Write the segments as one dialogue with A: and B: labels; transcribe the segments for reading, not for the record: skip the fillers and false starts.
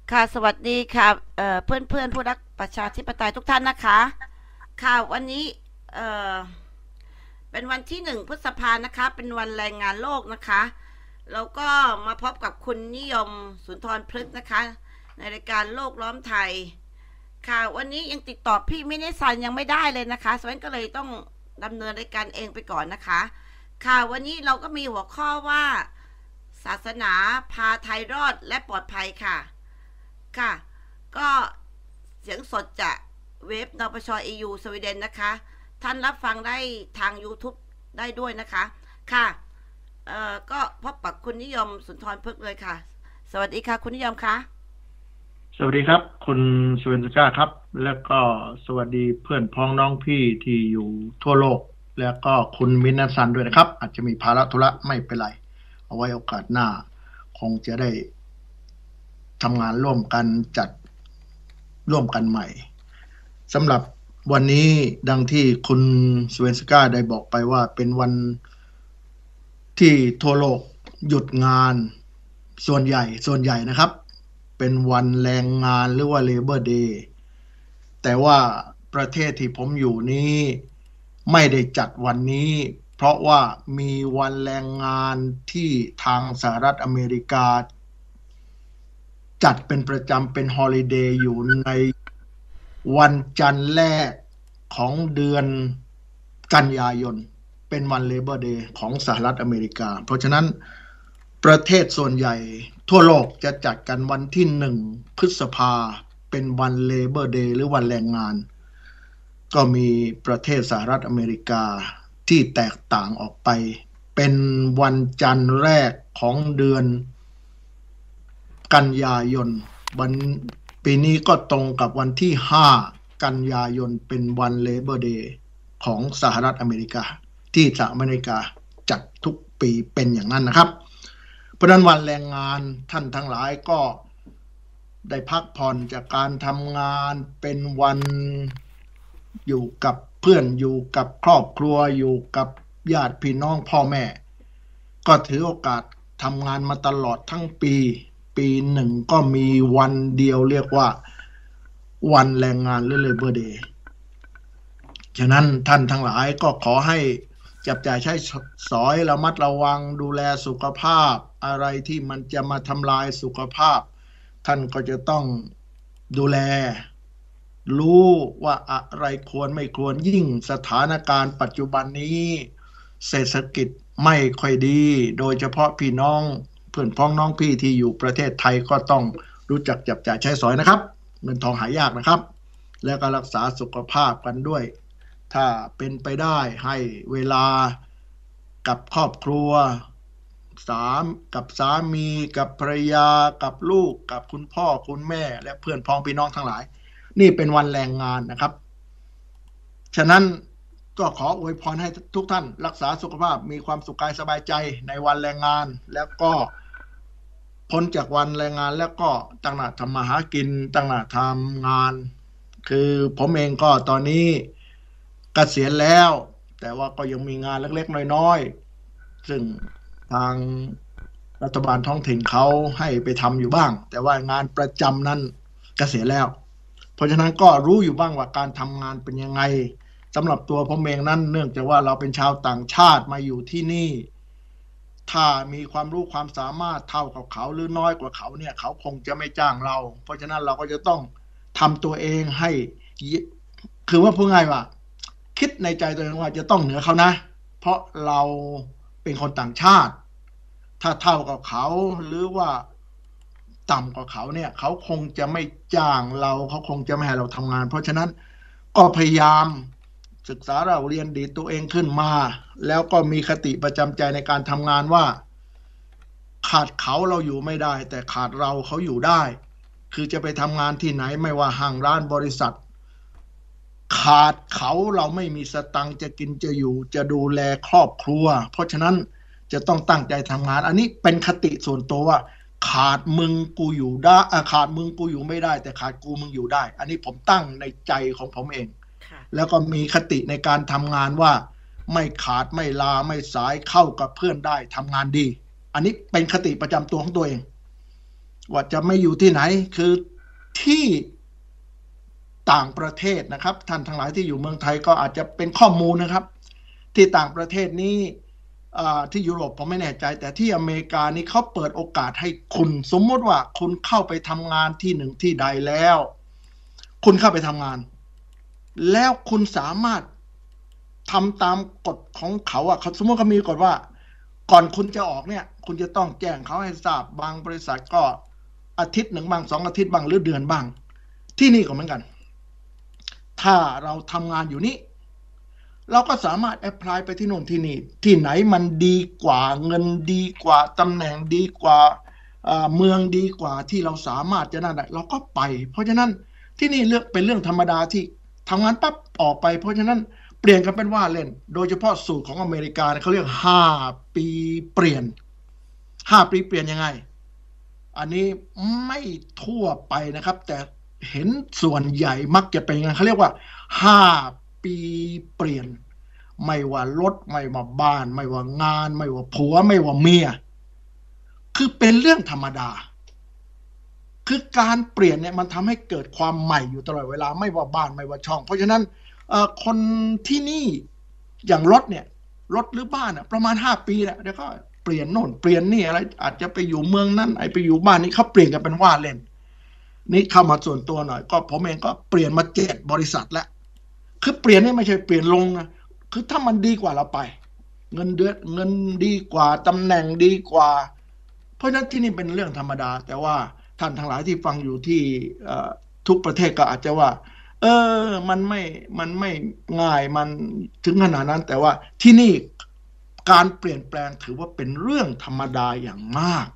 A: ค่ะสวัสดีค่ะเพื่อนเพื่อนผู้รักประชาธิปไตยทุกท่านนะคะค่ะวันนี้เอ่อเป็นวันที่1 พฤษภานะคะเป็นวันแรงงานโลกนะคะแล้วก็มาพบกับคุณนิยมสุนทรพฤกษ์นะคะในรายการโลกล้อมไทยค่ะวันนี้ยังติดต่อพี่มินิซันยังไม่ได้เลยนะคะสวนก็เลยต้องดำเนินรายการเองไปก่อนนะคะค่ะวันนี้เราก็มีหัวข้อว่าศาสนาพาไทยรอดและปลอดภัยค่ะ ค่ะก็เสียงสดจากเว็บนปชEU สวีเดนนะคะท่านรับฟังได้ทาง YouTube ได้ด้วยนะคะค่ะก็พบกับคุณนิยมสุนทรพฤกษ์เลยค่ะสวัสดีค่ะคุณนิยมคะ
B: สวัสดีครับคุณสเวนสก้าครับแล้วก็สวัสดีเพื่อนพ้องน้องพี่ที่อยู่ทั่วโลกแล้วก็คุณมินนัสันด้วยนะครับอาจจะมีภาระธุระไม่เป็นไรเอาไว้โอกาสหน้าคงจะได้ทำงานร่วมกันจัดร่วมกันใหม่สำหรับวันนี้ดังที่คุณสเวนสก้าได้บอกไปว่าเป็นวันที่ทั่วโลกหยุดงานส่วนใหญ่นะครับเป็นวันแรงงานหรือว่า Labor Day แต่ว่าประเทศที่ผมอยู่นี้ไม่ได้จัดวันนี้เพราะว่ามีวันแรงงานที่ทางสหรัฐอเมริกาจัดเป็นประจำเป็นฮอลิเดย์อยู่ในวันจันทร์แรกของเดือนกันยายนเป็นวัน Labor Day ของสหรัฐอเมริกาเพราะฉะนั้นประเทศส่วนใหญ่ทั่วโลกจะจัดกันวันที่1 พฤษภาเป็นวัน Labor Day หรือวันแรงงานก็มีประเทศสหรัฐอเมริกาที่แตกต่างออกไปเป็นวันจันทร์แรกของเดือนกันยายนวันปีนี้ก็ตรงกับวันที่5 กันยายนเป็นวัน Labor Day ของสหรัฐอเมริกาที่สหรัฐอเมริกาจัดทุกปีเป็นอย่างนั้นนะครับเพราะนั้นวันแรงงานท่านทั้งหลายก็ได้พักผ่อนจากการทำงานเป็นวันอยู่กับเพื่อนอยู่กับครอบครัวอยู่กับญาติพี่น้องพ่อแม่ก็ถือโอกาสทำงานมาตลอดทั้งปีหนึ่งก็มีวันเดียวเรียกว่าวันแรงงานหรือ Labor Day ฉะนั้นท่านทั้งหลายก็ขอให้จับจ่ายใช้สอยระมัดระวังดูแลสุขภาพอะไรที่มันจะมาทำลายสุขภาพท่านก็จะต้องดูแลรู้ว่าอะไรควรไม่ควรยิ่งสถานการณ์ปัจจุบันนี้เศรษฐกิจไม่ค่อยดีโดยเฉพาะพี่น้องเพื่อนพ้องน้องพี่ที่อยู่ประเทศไทยก็ต้องรู้จักจับจ่ายใช้สอยนะครับเงินทองหายากนะครับแล้วก็รักษาสุขภาพกันด้วยถ้าเป็นไปได้ให้เวลากับครอบครัวสามกับสามีกับภรรยากับลูกกับคุณพ่อคุณแม่และเพื่อนพ้องพี่น้องทั้งหลายนี่เป็นวันแรงงานนะครับฉะนั้นก็ขออวยพรให้ทุกท่านรักษาสุขภาพมีความสุขกายสบายใจในวันแรงงานแล้วก็พ้นจากวันแรงงานแล้วก็ตั้งหน้าทำมาหากินตั้งหน้าทำงานคือผมเองก็ตอนนี้เกษียณแล้วแต่ว่าก็ยังมีงานเล็กๆน้อยๆซึ่งทางรัฐบาลท้องถิ่นเขาให้ไปทำอยู่บ้างแต่ว่างานประจำนั้นเกษียณแล้วเพราะฉะนั้นก็รู้อยู่บ้างว่าการทำงานเป็นยังไงสำหรับตัวผมเองนั้นเนื่องจากว่าเราเป็นชาวต่างชาติมาอยู่ที่นี่ถ้ามีความรู้ความสามารถเท่ากับเขาหรือน้อยกว่าเขาเนี่ยเขาคงจะไม่จ้างเราเพราะฉะนั้นเราก็จะต้องทำตัวเองให้คือว่าพูดง่ายว่าคิดในใจตัวเองว่าจะต้องเหนือเขานะเพราะเราเป็นคนต่างชาติถ้าเท่ากับเขาหรือว่าต่ำกว่าเขาเนี่ยเขาคงจะไม่จ้างเราเขาคงจะไม่ให้เราทำงานเพราะฉะนั้นก็พยายามศึกษาเราเรียนดีตัวเองขึ้นมาแล้วก็มีคติประจำใจในการทำงานว่าขาดเขาเราอยู่ไม่ได้แต่ขาดเราเขาอยู่ได้คือจะไปทำงานที่ไหนไม่ว่าห้างร้านบริษัทขาดเขาเราไม่มีสตังค์จะกินจะอยู่จะดูแลครอบครัวเพราะฉะนั้นจะต้องตั้งใจทำงานอันนี้เป็นคติส่วนตัวว่าขาดมึงกูอยู่ได้ขาดมึงกูอยู่ไม่ได้แต่ขาดกูมึงอยู่ได้อันนี้ผมตั้งในใจของผมเองแล้วก็มีคติในการทำงานว่าไม่ขาดไม่ลาไม่สายเข้ากับเพื่อนได้ทำงานดีอันนี้เป็นคติประจำตัวของตัวเองว่าจะไม่อยู่ที่ไหนคือที่ต่างประเทศนะครับท่านทั้งหลายที่อยู่เมืองไทยก็อาจจะเป็นข้อมูลนะครับที่ต่างประเทศนี้ที่ยุโรปผมไม่แน่ใจแต่ที่อเมริกานี่เขาเปิดโอกาสให้คุณสมมติว่าคุณเข้าไปทำงานที่หนึ่งที่ใดแล้วคุณเข้าไปทำงานแล้วคุณสามารถทำตามกฎของเขาเขาสมมติเขามีกฎว่าก่อนคุณจะออกเนี่ยคุณจะต้องแจ้งเขาให้ทราบบางบริษัทก็อาทิตย์หนึ่งบาง2 อาทิตย์บางหรือเดือนบ้างที่นี่ก็เหมือนกันถ้าเราทำงานอยู่นี้เราก็สามารถแอพพลายไปที่โน่นที่นี่ที่ไหนมันดีกว่าเงินดีกว่าตำแหน่งดีกว่าเมืองดีกว่าที่เราสามารถจะนั่นได้เราก็ไปเพราะฉะนั้นที่นี่เป็นเรื่องธรรมดาที่ทำงานปั๊บออกไปเพราะฉะนั้นเปลี่ยนกันเป็นว่าเล่นโดยเฉพาะสูตรของอเมริกาเขาเรียก5 ปีเปลี่ยน5 ปีเปลี่ยนยังไงอันนี้ไม่ทั่วไปนะครับแต่เห็นส่วนใหญ่มักจะเป็นอย่างนั้นเขาเรียกว่า5 ปีเปลี่ยนไม่ว่ารถไม่ว่าบ้านไม่ว่างานไม่ว่าผัวไม่ว่าเมียคือเป็นเรื่องธรรมดาคือการเปลี่ยนเนี่ยมันทำให้เกิดความใหม่อยู่ตลอดเวลาไม่ว่าบ้านไม่ว่าช่องเพราะฉะนั้นคนที่นี่อย่างรถเนี่ยรถหรือบ้านประมาณ5 ปีแหละเดี๋ยวก็เปลี่ยนโน่นเปลี่ยนนี่อะไรอาจจะไปอยู่เมืองนั้นไปอยู่บ้านนี้เขาเปลี่ยนกันเป็นว่าเล่นนี่เข้ามาส่วนตัวหน่อยก็ผมเองก็เปลี่ยนมา7 บริษัทแล้วคือเปลี่ยนนี่ไม่ใช่เปลี่ยนลงนะคือถ้ามันดีกว่าเราไปเงินดีกว่าตำแหน่งดีกว่าเพราะฉะนั้นที่นี่เป็นเรื่องธรรมดาแต่ว่าท่านทั้งหลายที่ฟังอยู่ที่ทุกประเทศก็อาจจะว่ามันไม่ง่ายมันถึงขนาดนั้นแต่ว่าที่นี่การเปลี่ยนแปลงถือว่าเป็นเรื่องธรรมดาอย่างมาก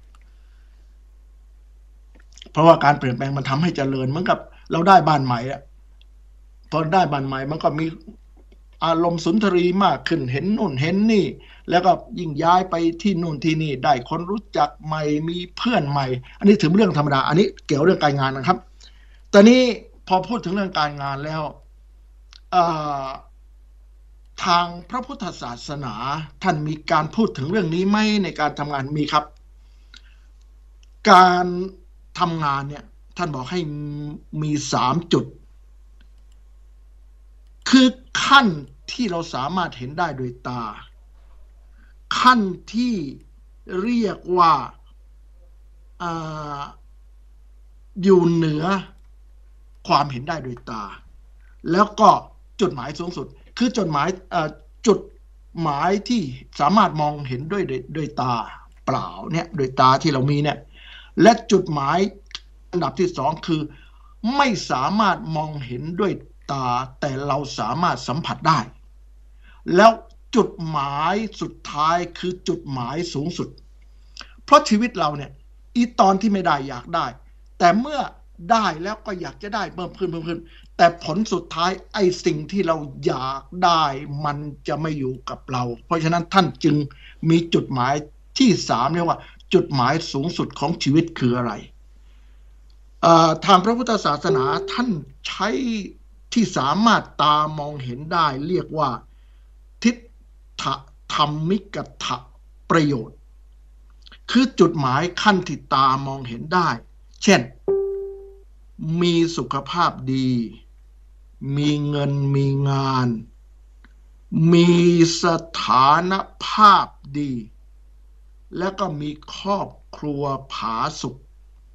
B: เพราะว่าการเปลี่ยนแปลงมันทำให้เจริญเหมือนกับเราได้บ้านใหม่พอได้บ้านใหม่มันก็มีอารมณ์สุนทรีมากขึ้นเห็นนู่นเห็นนี่แล้วก็ยิ่งย้ายไปที่นู่นที่นี่ได้คนรู้จักใหม่มีเพื่อนใหม่อันนี้ถือเรื่องธรรมดาอันนี้เกี่ยวเรื่องการงานนะครับตอนนี้พอพูดถึงเรื่องการงานแล้วทางพระพุทธศาสนาท่านมีการพูดถึงเรื่องนี้ไหมในการทำงานมีครับการทำงานเนี่ยท่านบอกให้มี3 จุดคือขั้นที่เราสามารถเห็นได้โดยตาขั้นที่เรียกว่าอยู่เหนือความเห็นได้โดยตาแล้วก็จุดหมายสูงสุดคือจุดหมายที่สามารถมองเห็นด้วยตาเปล่าเนี่ยโดยตาที่เรามีเนี่ยและจุดหมายอันดับที่2คือไม่สามารถมองเห็นด้วยตาแต่เราสามารถสัมผัสได้แล้วจุดหมายสุดท้ายคือจุดหมายสูงสุดเพราะชีวิตเราเนี่ยอีตอนที่ไม่ได้อยากได้แต่เมื่อได้แล้วก็อยากจะได้เพิ่มขึ้นแต่ผลสุดท้ายไอ้สิ่งที่เราอยากได้มันจะไม่อยู่กับเราเพราะฉะนั้นท่านจึงมีจุดหมายที่3เรียกว่าจุดหมายสูงสุดของชีวิตคืออะไรทางพระพุทธศาสนาท่านใช้ที่สามารถตามองเห็นได้เรียกว่าทิฏฐธรรมิกถะประโยชน์คือจุดหมายขั้นที่ตามองเห็นได้เช่นมีสุขภาพดีมีเงินมีงานมีสถานภาพดีแล้วก็มีครอบครัวผาสุก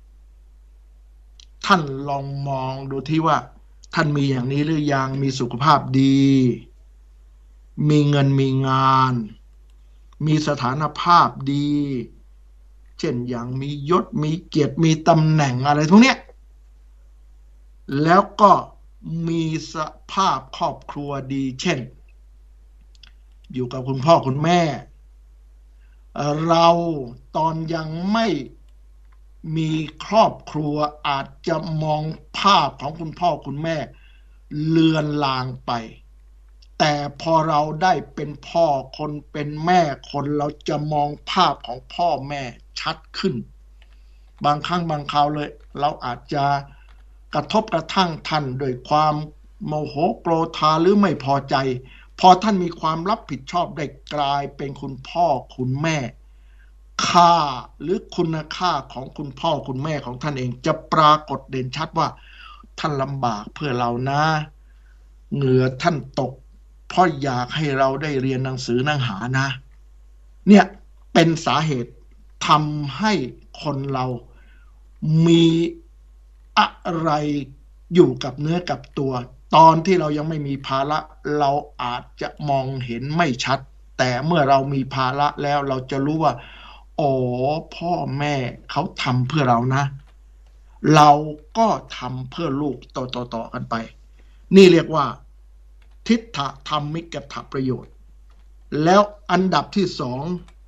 B: ท่านลองมองดูที่ว่าท่านมีอย่างนี้หรือยังมีสุขภาพดีมีเงินมีงานมีสถานภาพดีเช่นอย่างมียศมีเกียรติมีตำแหน่งอะไรพวกเนี้ยแล้วก็มีสภาพครอบครัวดีเช่นอยู่กับคุณพ่อคุณแม่เราตอนยังไม่มีครอบครัวอาจจะมองภาพของคุณพ่อคุณแม่เลือนลางไปแต่พอเราได้เป็นพ่อคนเป็นแม่คนเราจะมองภาพของพ่อแม่ชัดขึ้นบางครั้งบางคราวเลยเราอาจจะกระทบกระทั่งท่านโดยความโมโหโกรธาหรือไม่พอใจพอท่านมีความรับผิดชอบได้กลายเป็นคุณพ่อคุณแม่ค่าหรือคุณค่าของคุณพ่อคุณแม่ของท่านเองจะปรากฏเด่นชัดว่าท่านลำบากเพื่อเรานะเหงื่อท่านตกเพราะอยากให้เราได้เรียนหนังสือหนังหานะเนี่ยเป็นสาเหตุทำให้คนเรามีอะไรอยู่กับเนื้อกับตัวตอนที่เรายังไม่มีภาระเราอาจจะมองเห็นไม่ชัดแต่เมื่อเรามีภาระแล้วเราจะรู้ว่าอ๋อพ่อแม่เขาทำเพื่อเรานะเราก็ทำเพื่อลูกต่อกันไปนี่เรียกว่าทิฏฐธรรมิกถประโยชน์แล้วอันดับที่สอง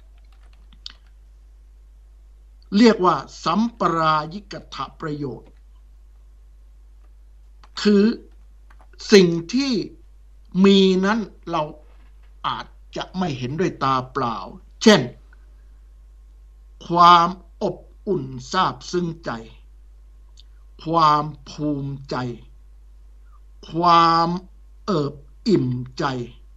B: เรียกว่าสัมปรายิกถประโยชน์คือสิ่งที่มีนั้นเราอาจจะไม่เห็นด้วยตาเปล่าเช่นความอบอุ่นซาบซึ้งใจความภูมิใจความเอิบอิ่มใจ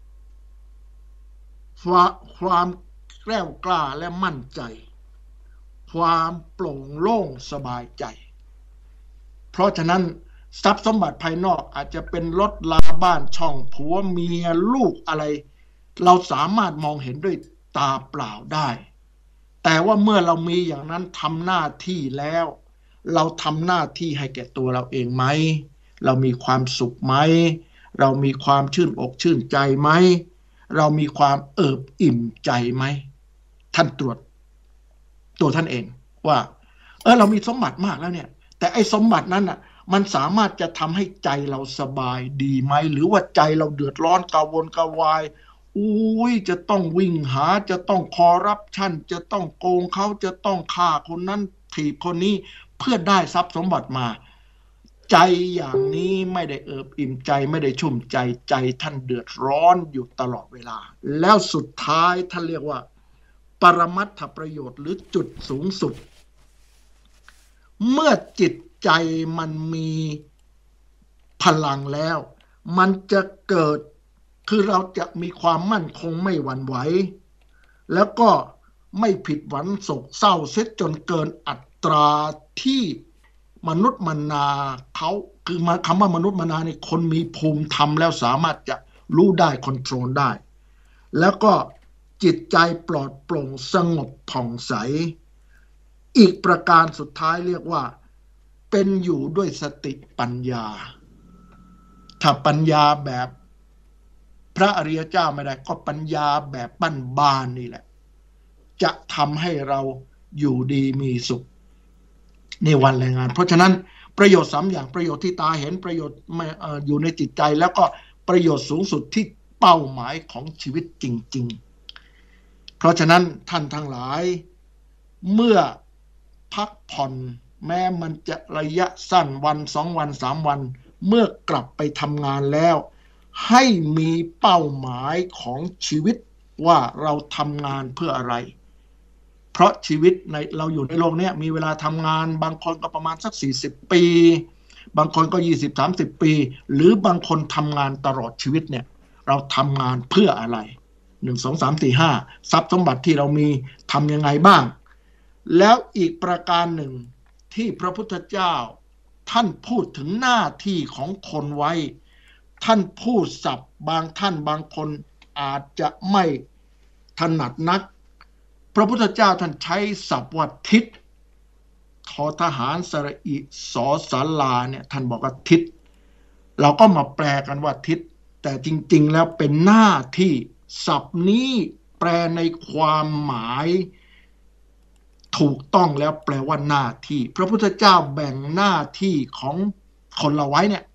B: ความแกล้วกล้าและมั่นใจความโปร่งโล่งสบายใจเพราะฉะนั้นทรัพย์สมบัติภายนอกอาจจะเป็นรถลาบ้านช่องผัวเมียลูกอะไรเราสามารถมองเห็นด้วยตาเปล่าได้แต่ว่าเมื่อเรามีอย่างนั้นทำหน้าที่แล้วเราทำหน้าที่ให้แก่ตัวเราเองไหมเรามีความสุขไหมเรามีความชื่นอกชื่นใจไหมเรามีความเอิบอิ่มใจไหมท่านตรวจตัวท่านเองว่าเรามีสมบัติมากแล้วเนี่ยแต่ไอ้สมบัตินั้นน่ะมันสามารถจะทำให้ใจเราสบายดีไหมหรือว่าใจเราเดือดร้อนกระวนกระวายอุ้ยจะต้องวิ่งหาจะต้องคอร์รัปชันจะต้องโกงเขาจะต้องฆ่าคนนั้นถีบคนนี้เพื่อได้ทรัพย์สมบัติมาใจอย่างนี้ไม่ได้เอิบอิ่มใจไม่ได้ชุ่มใจใจท่านเดือดร้อนอยู่ตลอดเวลาแล้วสุดท้ายท่านเรียกว่าปรมัตถประโยชน์หรือจุดสูงสุดเมื่อจิตใจมันมีพลังแล้วมันจะเกิดคือเราจะมีความมั่นคงไม่หวั่นไหวแล้วก็ไม่ผิดหวังโศกเศร้าเสียจนเกินอัตราที่มนุษย์มนาเขาคือมาคำว่ามนุษย์มนาเนี่ยคนมีภูมิธรรมแล้วสามารถจะรู้ได้คอนโทรลได้แล้วก็จิตใจปลอดโปร่งสงบผ่องใสอีกประการสุดท้ายเรียกว่าเป็นอยู่ด้วยสติปัญญาถ้าปัญญาแบบพระอริยเจ้าไม่ได้ก็ปัญญาแบบบ้านๆนี่แหละจะทำให้เราอยู่ดีมีสุขในวันแรงงานเพราะฉะนั้นประโยชน์3อย่างประโยชน์ที่ตาเห็นประโยชน์อยู่ในจิตใจแล้วก็ประโยชน์สูงสุดที่เป้าหมายของชีวิตจริงๆเพราะฉะนั้นท่านทั้งหลายเมื่อพักผ่อนแม้มันจะระยะสั้นวัน2วัน3วันเมื่อกลับไปทำงานแล้วให้มีเป้าหมายของชีวิตว่าเราทำงานเพื่ออะไรเพราะชีวิตในเราอยู่ในโลกนี้มีเวลาทำงานบางคนก็ประมาณสัก40ปีบางคนก็20-30ปีหรือบางคนทำงานตลอดชีวิตเนี่ยเราทำงานเพื่ออะไร1 2 3 4 5ทรัพย์สมบัติที่เรามีทำยังไงบ้างแล้วอีกประการหนึ่งที่พระพุทธเจ้าท่านพูดถึงหน้าที่ของคนไว้ท่านพูดศัพท์บางท่านบางคนอาจจะไม่ถนัดนักพระพุทธเจ้าท่านใช้ศัพท์ว่าทิศทอทหารสระอิสอศาลาเนี่ยท่านบอกว่าทิศเราก็มาแปลกันว่าทิศแต่จริงๆแล้วเป็นหน้าที่ศัพท์นี้แปลในความหมายถูกต้องแล้วแปลว่าหน้าที่พระพุทธเจ้าแบ่งหน้าที่ของคนเราไว้เนี่ย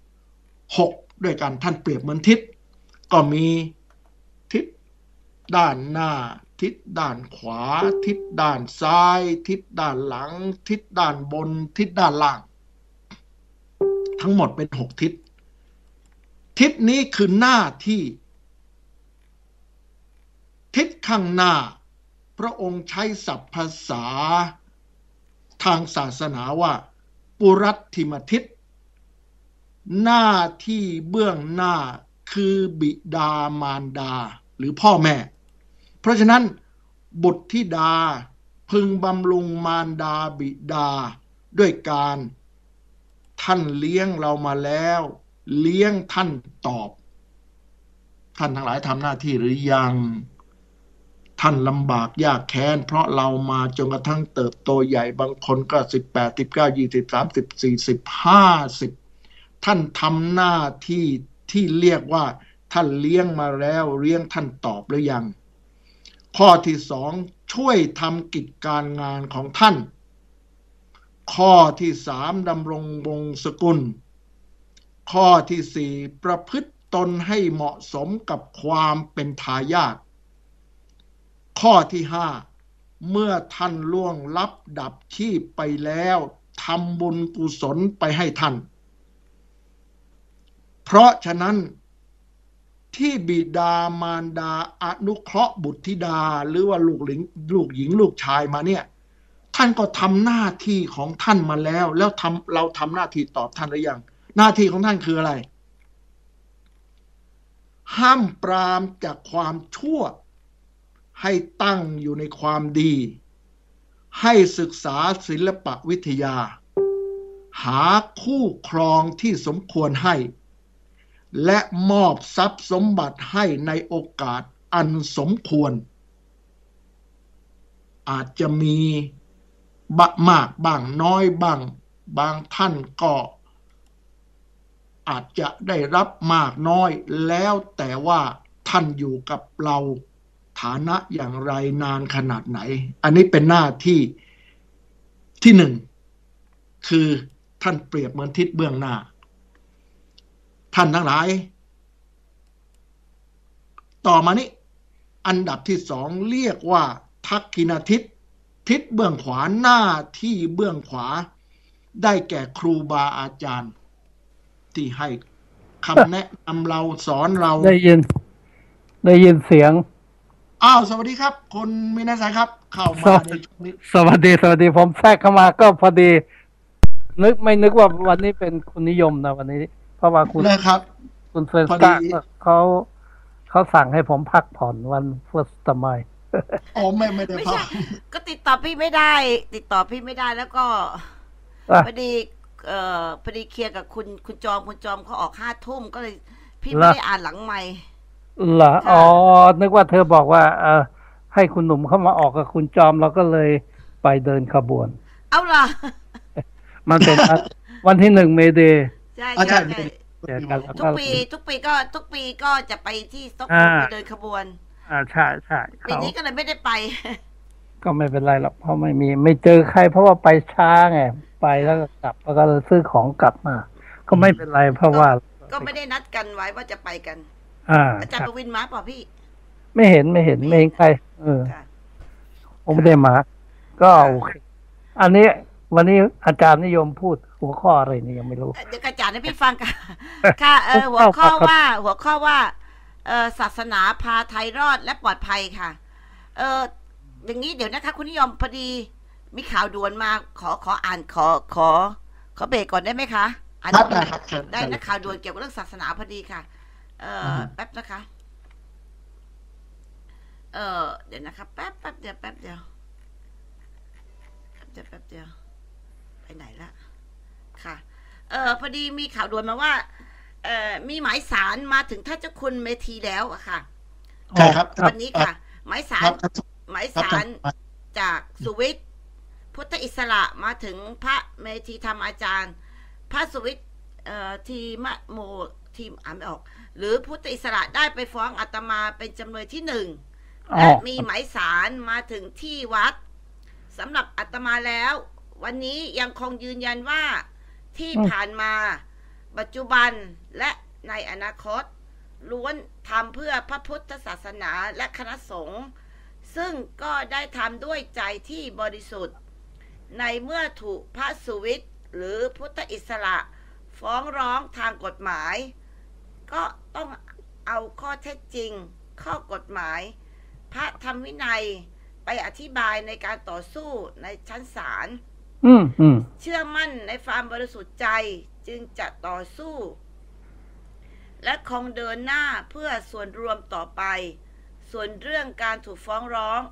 B: 6ด้วยกันท่านเปรียบเหมือนทิศก็มีทิศด้านหน้าทิศด้านขวาทิศด้านซ้ายทิศด้านหลังทิศด้านบนทิศด้านล่างทั้งหมดเป็น6ทิศทิศนี้คือหน้าที่ทิศข้างหน้าพระองค์ใช้ศัพท์ภาษาทางศาสนาว่าปุรัตถิมทิศหน้าที่เบื้องหน้าคือบิดามารดาหรือพ่อแม่เพราะฉะนั้นบุตรธิดาพึงบำรุงมารดาบิดาด้วยการท่านเลี้ยงเรามาแล้วเลี้ยงท่านตอบท่านทั้งหลายทำหน้าที่หรือยังท่านลำบากยากแค้นเพราะเรามาจนกระทั่งเติบโตใหญ่บางคนก็18 19 20 30 40 50ท่านทำหน้าที่ที่เรียกว่าท่านเลี้ยงมาแล้วเลี้ยงท่านตอบหรือยังข้อที่สองช่วยทำกิจการงานของท่านข้อที่สามดำรงวงศกุลข้อที่สี่ประพฤติตนให้เหมาะสมกับความเป็นทายาทข้อที่ห้าเมื่อท่านล่วงลับดับชีพไปแล้วทำบุญกุศลไปให้ท่านเพราะฉะนั้นที่บิดามารดาอนุเคราะห์บุตรธิดาหรือว่าลูกหญิงลูกชายมาเนี่ยท่านก็ทำหน้าที่ของท่านมาแล้วเราทำหน้าที่ตอบท่านหรือยังหน้าที่ของท่านคืออะไรห้ามปรามจากความชั่วให้ตั้งอยู่ในความดีให้ศึกษาศิลปวิทยาหาคู่ครองที่สมควรให้และมอบทรัพย์สมบัติให้ในโอกาสอันสมควรอาจจะมีมากบ้างน้อยบ้างบางท่านก็อาจจะได้รับมากน้อยแล้วแต่ว่าท่านอยู่กับเราฐานะอย่างไรนานขนาดไหนอันนี้เป็นหน้าที่ที่หนึ่งคือท่านเปรียบเหมือนทิศเบื้องหน้าท่านทั้งหลายต่อมานี้อันดับที่สองเรียกว่าทักขิณทิศทิศเบื้องขวาหน้าที่เบื้องขวาได้แก่ครูบาอาจารย์ที่ให้คำแนะนำเราสอนเรา
C: ได้ยินเสียง
B: สวัสดีครับคุณมินาซัยครับเข้ามาในช่วงนี้
C: สวัสดีผมแทรกเข้ามาก็พอดีไม่นึกว่าวันนี้เป็นคุณนิยมนะวันนี้เพราะว่า
B: นะครับ
C: คุณเฟรนสก้าเขาสั่งให้ผมพักผ่อนวันเฟิร์สทำไม
B: ไม่ได้พัก
A: ก็ติดต่อพี่ไม่ได้แล้วก็พอดีเคลียร์กับคุณจอมเขาออก5 ทุ่มก็เลยพี่ไม่ได้อ่านหลังไมค์
C: เหรอนึกว่าเธอบอกว่าให้คุณหนุ่มเข้ามาออกกับคุณจอมเราก็เลยไปเดินขบวน
A: เอาล่ะ
C: มันเป็นวันที่1 เมษายน
A: ใช่ทุกปีก็จะไปที่สต็อกโฮล์มไปเดินขบวน
C: ใช่
A: ปีนี้ก็เลยไม่ได้ไป
C: ก็ไม่เป็นไรหรอกเพราะไม่เจอใครเพราะว่าไปช้าไงไปแล้วก็กลับแล้วก็ซื้อของกลับมาก็ไม่เป็นไรเพราะว่า
A: ก็ไม่ได้นัดกันไว้ว่าจะไปกันอาจารย์ประวินมาเปล่าพี่
C: ไม่เห็นใครผมไม่ได้มาก็โอเคอันนี้วันนี้อาจารย์นิยมพูดหัวข้ออะไรนี่ยังไม่รู้
A: เดี๋ยวอาจารย์ให้พี่ฟังกันค่ะหัวข้อว่าศาสนาพาไทยรอดและปลอดภัยค่ะอย่างนี้เดี๋ยวนะคะคุณนิยมพอดีมีข่าวด่วนมาขออ่านขอเบรกก่อนได้ไหมคะอ่านได้นะข่าวด่วนเกี่ยวกับเรื่องศาสนาพอดีค่ะแป๊บนะคะเดี๋ยวนะคะแป๊บเดียวไปไหนละค่ะพอดีมีข่าวด่วนมาว่ามีหมายสารมาถึงท่านเจ้าคุณเมธีแล้วอะค่ะ
B: ใช่ครับ
A: วันนี้ค่ะหมายสารจากสุวิทย์พุทธอิสระมาถึงพระเมธีธรรมอาจารย์พระสุวิทย์ทีมะโมทีมอ่านไม่ออกหรือพุทธอิสระได้ไปฟ้องอาตมาเป็นจำเลยที่1และมีหมายสารมาถึงที่วัดสำหรับอาตมาแล้ววันนี้ยังคงยืนยันว่าที่ผ่านมาปัจจุบันและในอนาคตล้วนทำเพื่อพระพุทธศาสนาและคณะสงฆ์ซึ่งก็ได้ทำด้วยใจที่บริสุทธิ์ในเมื่อถูกพระสุวิทย์หรือพุทธอิสระฟ้องร้องทางกฎหมายก็ต้องเอาข้อเท็จจริงข้อกฎหมายพระธรรมวินัยไปอธิบายในการต่อสู้ในชั้นศาลเชื่อมั่นในความบริสุทธิ์ใจจึงจะต่อสู้และคงเดินหน้าเพื่อส่วนรวมต่อไปส่วนเรื่องการถูกฟ้องร้อง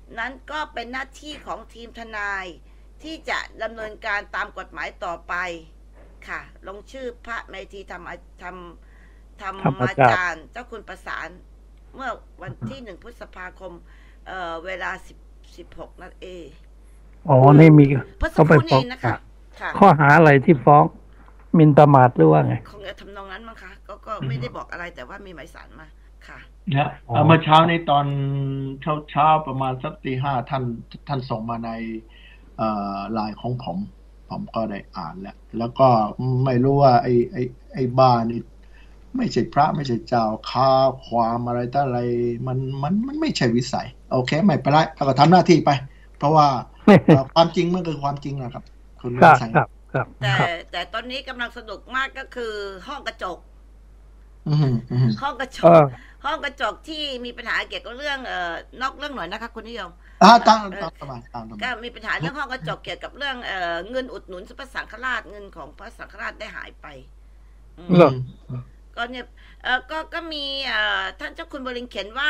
A: นั้นก็เป็นหน้าที่ของทีมทนายที่จะดำเนินการตามกฎหมายต่อไปค่ะลงชื่อพระเมธีธรรมาจารย์เจ้าคุณประสานเมื่อวันที่1 พฤษภาคมเวลา16 นาที
C: อ๋อนี่มี
A: เพื่อสักครู่นี้นะคะค่ะ
C: ข้อหาอะไรที่ฟ้องหมิ่นประมาทหรือว่าไง
A: คงจะทำนองนั้นมั้งคะก็ไม่ได้บอกอะไรแต่ว่ามีหมายสารมาค่ะ
B: นะเมื่อเช้าในตอนเช้าประมาณสักตี 5ท่านส่งมาในไลน์ของผมก็ได้อ่านแล้วก็ไม่รู้ว่าไอ้บ้านี่ไม่ใช่พระไม่ใช่เจ้าข่าวความอะไรต่ออะไรมันไม่ใช่วิสัยโอเคไม่เป็นไรเราก็ทำหน้าที่ไปเพราะว่าความจริงมันคือความจริงนะครับคุณไม่ใช่
A: แต่ตอนนี้กำลังสนุกมากก็คือห้องกระจกห้องกระจกที่มีปัญหาเกี่ยวกับเรื่องนอกเรื่องหน่อยนะคะคุณนิยม
B: ตาม
A: ก็มีปัญหาเรื่องห้องกระจกเกี่ยวกับเรื่องเงินอุดหนุนพระสังฆราชเงินของพระสังฆราชได้หายไปก็เนี่ยก็มีท่านเจ้าคุณบริงเขียนว่า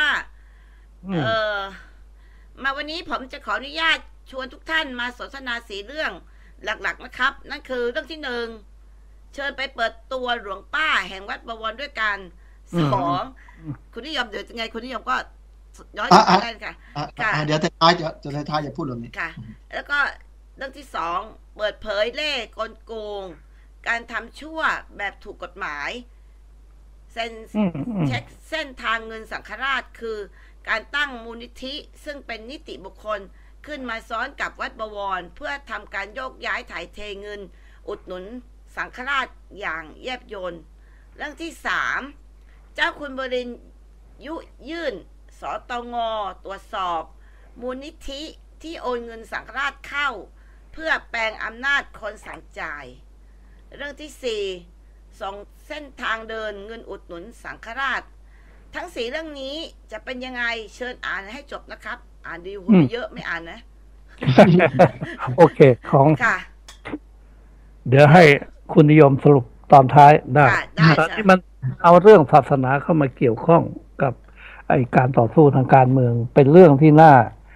A: มาวันนี้ผมจะขออนุญาตชวนทุกท่านมาสนทนา4 เรื่องหลักๆนะครับนั่นคือเรื่องที่ 1เชิญไปเปิดตัวหลวงป้าแห่งวัดบวรด้วยกัน2คุณนิยมเดี๋ยวยังไงคุณนิยมก็ย้อนกลับได้ค่ะ
B: เดี๋ยวท้ายอย่าพูดเรื่องนี้
A: ค่ะแล้วก็เรื่องที่ 2เปิดเผยเล่ห์กลโกงการทำชั่วแบบถูกกฎหมายเช็คเส้นทางเงินสังฆราชคือการตั้งมูลนิธิซึ่งเป็นนิติบุคคลขึ้นมาซ้อนกับวัดบวรเพื่อทำการโยกย้ายถ่ายเทเงินอุดหนุนสังฆราชอย่างแยบยลเรื่องที่ 3เจ้าคุณบรินทร์ยื่นสตง.ตรวจสอบมูลนิธิที่โอนเงินสังฆราชเข้าเพื่อแปลงอำนาจคนสั่งจ่ายเรื่องที่4ส่งเส้นทางเดินเงินอุดหนุนสังฆราชทั้ง4เรื่องนี้จะเป็นยังไงเชิญอ่านให้จบนะครับอ่านดีหัวเยอะไม่อ่านนะ
C: โอเคของเดี๋ยวให้คุณนิยมสรุปตอนท้ายได้ที่มันเอาเรื่องศาสนาเข้ามาเกี่ยวข้องกับไอ้การต่อสู้ทางการเมืองเป็นเรื่องที่น่า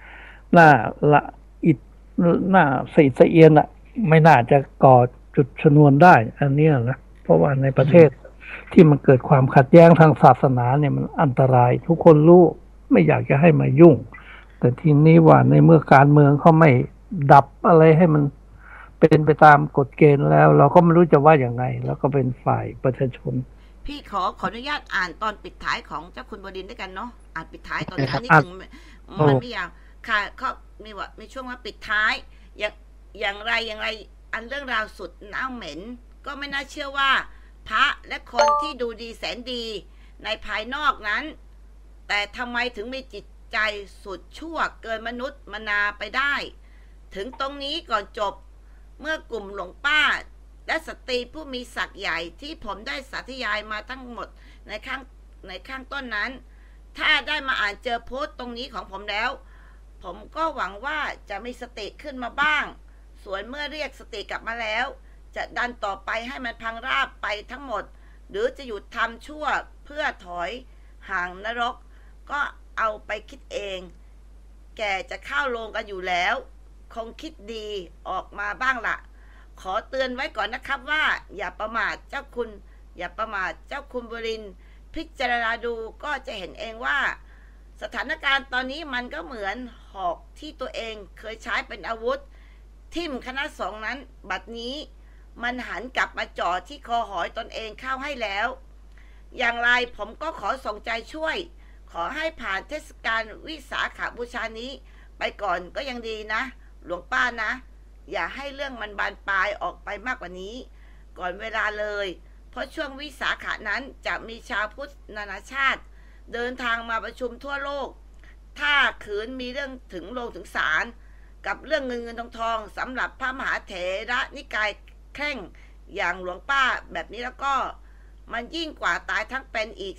C: สะเอียนอ่ะไม่น่าจะก่อจุดชนวนได้อันนี้นะเพราะว่าในประเทศที่มันเกิดความขัดแย้งทางศาสนาเนี่ยมันอันตรายทุกคนรู้ไม่อยากจะให้มายุ่งแต่ทีนี้ว่าในเมื่อการเมืองเขาไม่ดับอะไรให้มันเป็นไปตามกฎเกณฑ์แล้วเราก็ไม่รู้จะว่าอย่างไงแล้วก็เป็นฝ่ายประชาชน
A: พี่ขออนุญาตอ่านตอนปิดท้ายของเจ้าคุณบดินทร์ด้วยกันเนาะอ่านปิดท้ายตอนท้ายนี่ถึงมันไม่ยาวค่ะเขามีช่วงว่าปิดท้ายอย่างไรอันเรื่องราวสุดน่าเหม็นก็ไม่น่าเชื่อว่าพระและคนที่ดูดีแสนดีในภายนอกนั้นแต่ทำไมถึงมีจิตใจสุดชั่วเกินมนุษย์มนาไปได้ถึงตรงนี้ก่อนจบเมื่อกลุ่มหลวงป้าและสตรีผู้มีศักดิ์ใหญ่ที่ผมได้สาธยายมาทั้งหมดในข้างต้นนั้นถ้าได้มาอ่านเจอโพสต์ตรงนี้ของผมแล้วผมก็หวังว่าจะมีสติขึ้นมาบ้างส่วนเมื่อเรียกสติกลับมาแล้วจะดันต่อไปให้มันพังราบไปทั้งหมดหรือจะหยุดทำชั่วเพื่อถอยห่างนรกก็เอาไปคิดเองแกจะเข้าโรงกันอยู่แล้วคงคิดดีออกมาบ้างละขอเตือนไว้ก่อนนะครับว่าอย่าประมาทเจ้าคุณบรินทร์พิจารณาดูก็จะเห็นเองว่าสถานการณ์ตอนนี้มันก็เหมือนหอกที่ตัวเองเคยใช้เป็นอาวุธทิ่มคณะสงฆ์นั้นบัดนี้มันหันกลับมาจ่อที่คอหอยตนเองเข้าให้แล้วอย่างไรผมก็ขอส่งใจช่วยขอให้ผ่านเทศกาลวิสาขบูชานี้ไปก่อนก็ยังดีนะหลวงป้านะอย่าให้เรื่องมันบานปลายออกไปมากกว่านี้ก่อนเวลาเลยเพราะช่วงวิสาขนั้นจะมีชาวพุทธนานาชาติเดินทางมาประชุมทั่วโลกถ้าขืนมีเรื่องถึงโลงถึงศาลกับเรื่องเงินทองสำหรับพระมหาเถระนิกายแข่งอย่างหลวงป้าแบบนี้แล้วก็มันยิ่งกว่าตายทั้งเป็นอีก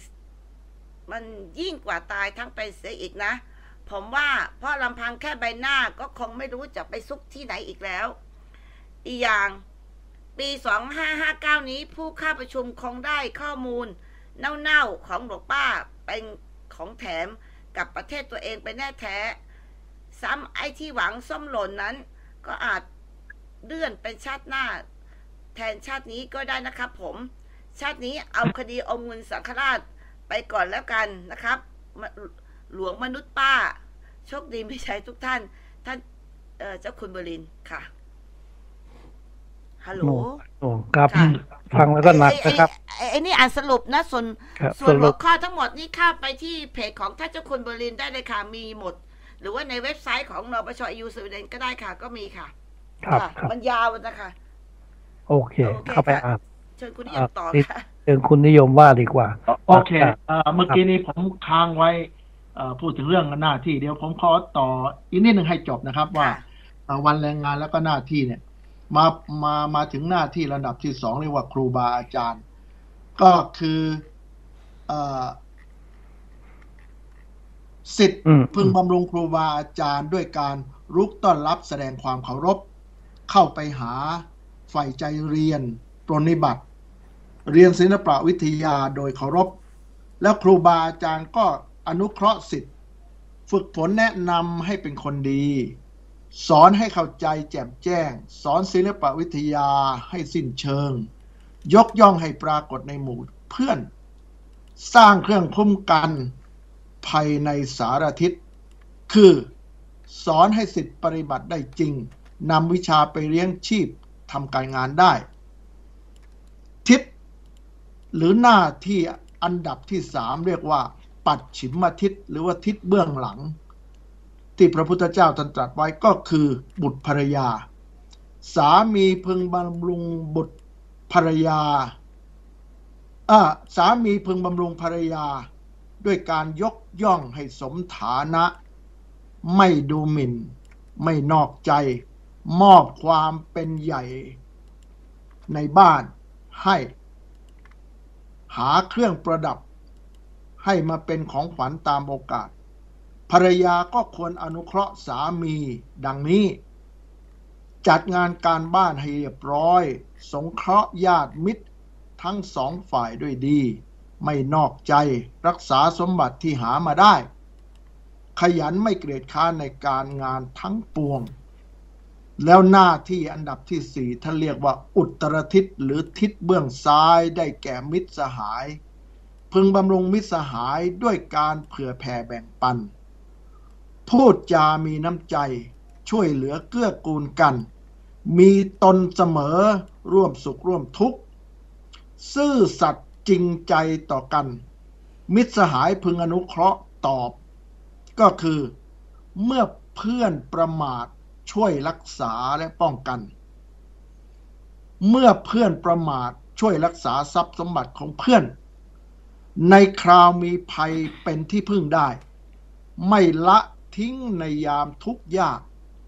A: เสียอีกนะผมว่าเพราะลำพังแค่ใบหน้าก็คงไม่รู้จะไปซุกที่ไหนอีกแล้วอีกอย่างปี2559นี้ผู้เข้าประชุมคงได้ข้อมูลเน่าๆของหลวงป้าเป็นของแถมกับประเทศตัวเองไปแน่แท้ซ้ำไอ้ที่หวังส้มหล่นนั้น ก็อาจเลื่อนเป็นชาติหน้า แทนชาตินี้ก็ได้นะครับผมชาตินี้เอาคดีอมเงินสังฆราชไปก่อนแล้วกันนะครับหลวงมนุษย์ป้าโชคดีไม่ใช่ทุกท่านเจ้าคุณบรินค่ะฮัลโหล
C: โอ้ครับ
A: ค่ะ
C: ฟังแล้วก็หนักนะครับ
A: ไอ้นี่อ่านสรุปนะส่วน
C: ครับ
A: ส่วน
C: สรุ
A: หัว
C: ป
A: ข้อทั้งหมดนี่เข้าไปที่เพจของท่านเจ้าคุณบรินได้เลยค่ะมีหมด หรือว่าในเว็บไซต์ของนปชยูสวีเดนก็ได้ค่ะก็มีค่ะ
C: ครับ
A: ค่ะ
C: ครับ
A: มันยาวนะคะ
C: โอเค เข้าไป
A: ค่ะ
C: อ่าน
A: เชิญคุณนิยมต่อค่ะ
C: เชิญคุณนิยมว่าดีกว่า
B: โอเคเมื่อกี้นี้ผมค้างไว้พูดถึงเรื่องหน้าที่เดี๋ยวผมขอต่ออีกนิดหนึ่งให้จบนะครับว่าวันแรงงานแล้วก็หน้าที่เนี่ยมาถึงหน้าที่ระดับที่สองเรียกว่าครูบาอาจารย์ ก็คือสิทธิ์พึงบำรุงครูบาอาจารย์ด้วยการรุกต้อนรับแสดงความเคารพเข้าไปหาใฝ่ใจเรียนปรนนิบัติเรียนศิลปวิทยาโดยเคารพแล้วครูบาอาจารย์ก็อนุเคราะห์สิทธิ์ฝึกฝนแนะนำให้เป็นคนดีสอนให้เข้าใจแจ่มแจ้งสอนศิลปวิทยาให้สิ้นเชิงยกย่องให้ปรากฏในหมู่เพื่อนสร้างเครื่องคุ้มกันภายในสารทิศคือสอนให้สิทธิ์ปฏิบัติได้จริงนำวิชาไปเลี้ยงชีพทำการงานได้ทิศหรือหน้าที่อันดับที่สามเรียกว่าปัจฉิมทิศหรือว่าทิศเบื้องหลังที่พระพุทธเจ้าตรัสไว้ก็คือบุตรภรรยาสามีพึงบำรุงบุตรภรรยาสามีพึงบำรุงภรรยาด้วยการยกย่องให้สมฐานะไม่ดูหมิ่นไม่นอกใจมอบความเป็นใหญ่ในบ้านให้หาเครื่องประดับให้มาเป็นของขวัญตามโอกาสภรรยาก็ควรอนุเคราะห์สามีดังนี้จัดงานการบ้านให้เรียบร้อยสงเคราะห์ญาติมิตรทั้งสองฝ่ายด้วยดีไม่นอกใจรักษาสมบัติที่หามาได้ขยันไม่เกลียดค้านในการงานทั้งปวงแล้วหน้าที่อันดับที่สี่ท่านเรียกว่าอุตรทิศหรือทิศเบื้องซ้ายได้แก่มิตรสหายพึงบำรุงมิตรสหายด้วยการเผื่อแผ่แบ่งปันพูดจามีน้ำใจช่วยเหลือเกื้อกูลกันมีตนเสมอร่วมสุขร่วมทุกข์ซื่อสัตย์จริงใจต่อกันมิตรสหายพึงอนุเคราะห์ตอบก็คือเมื่อเพื่อนประมาทช่วยรักษาและป้องกันเมื่อเพื่อนประมาทช่วยรักษาทรัพย์สมบัติของเพื่อนในคราวมีภัยเป็นที่พึ่งได้ไม่ละทิ้งในยามทุกข์ยาก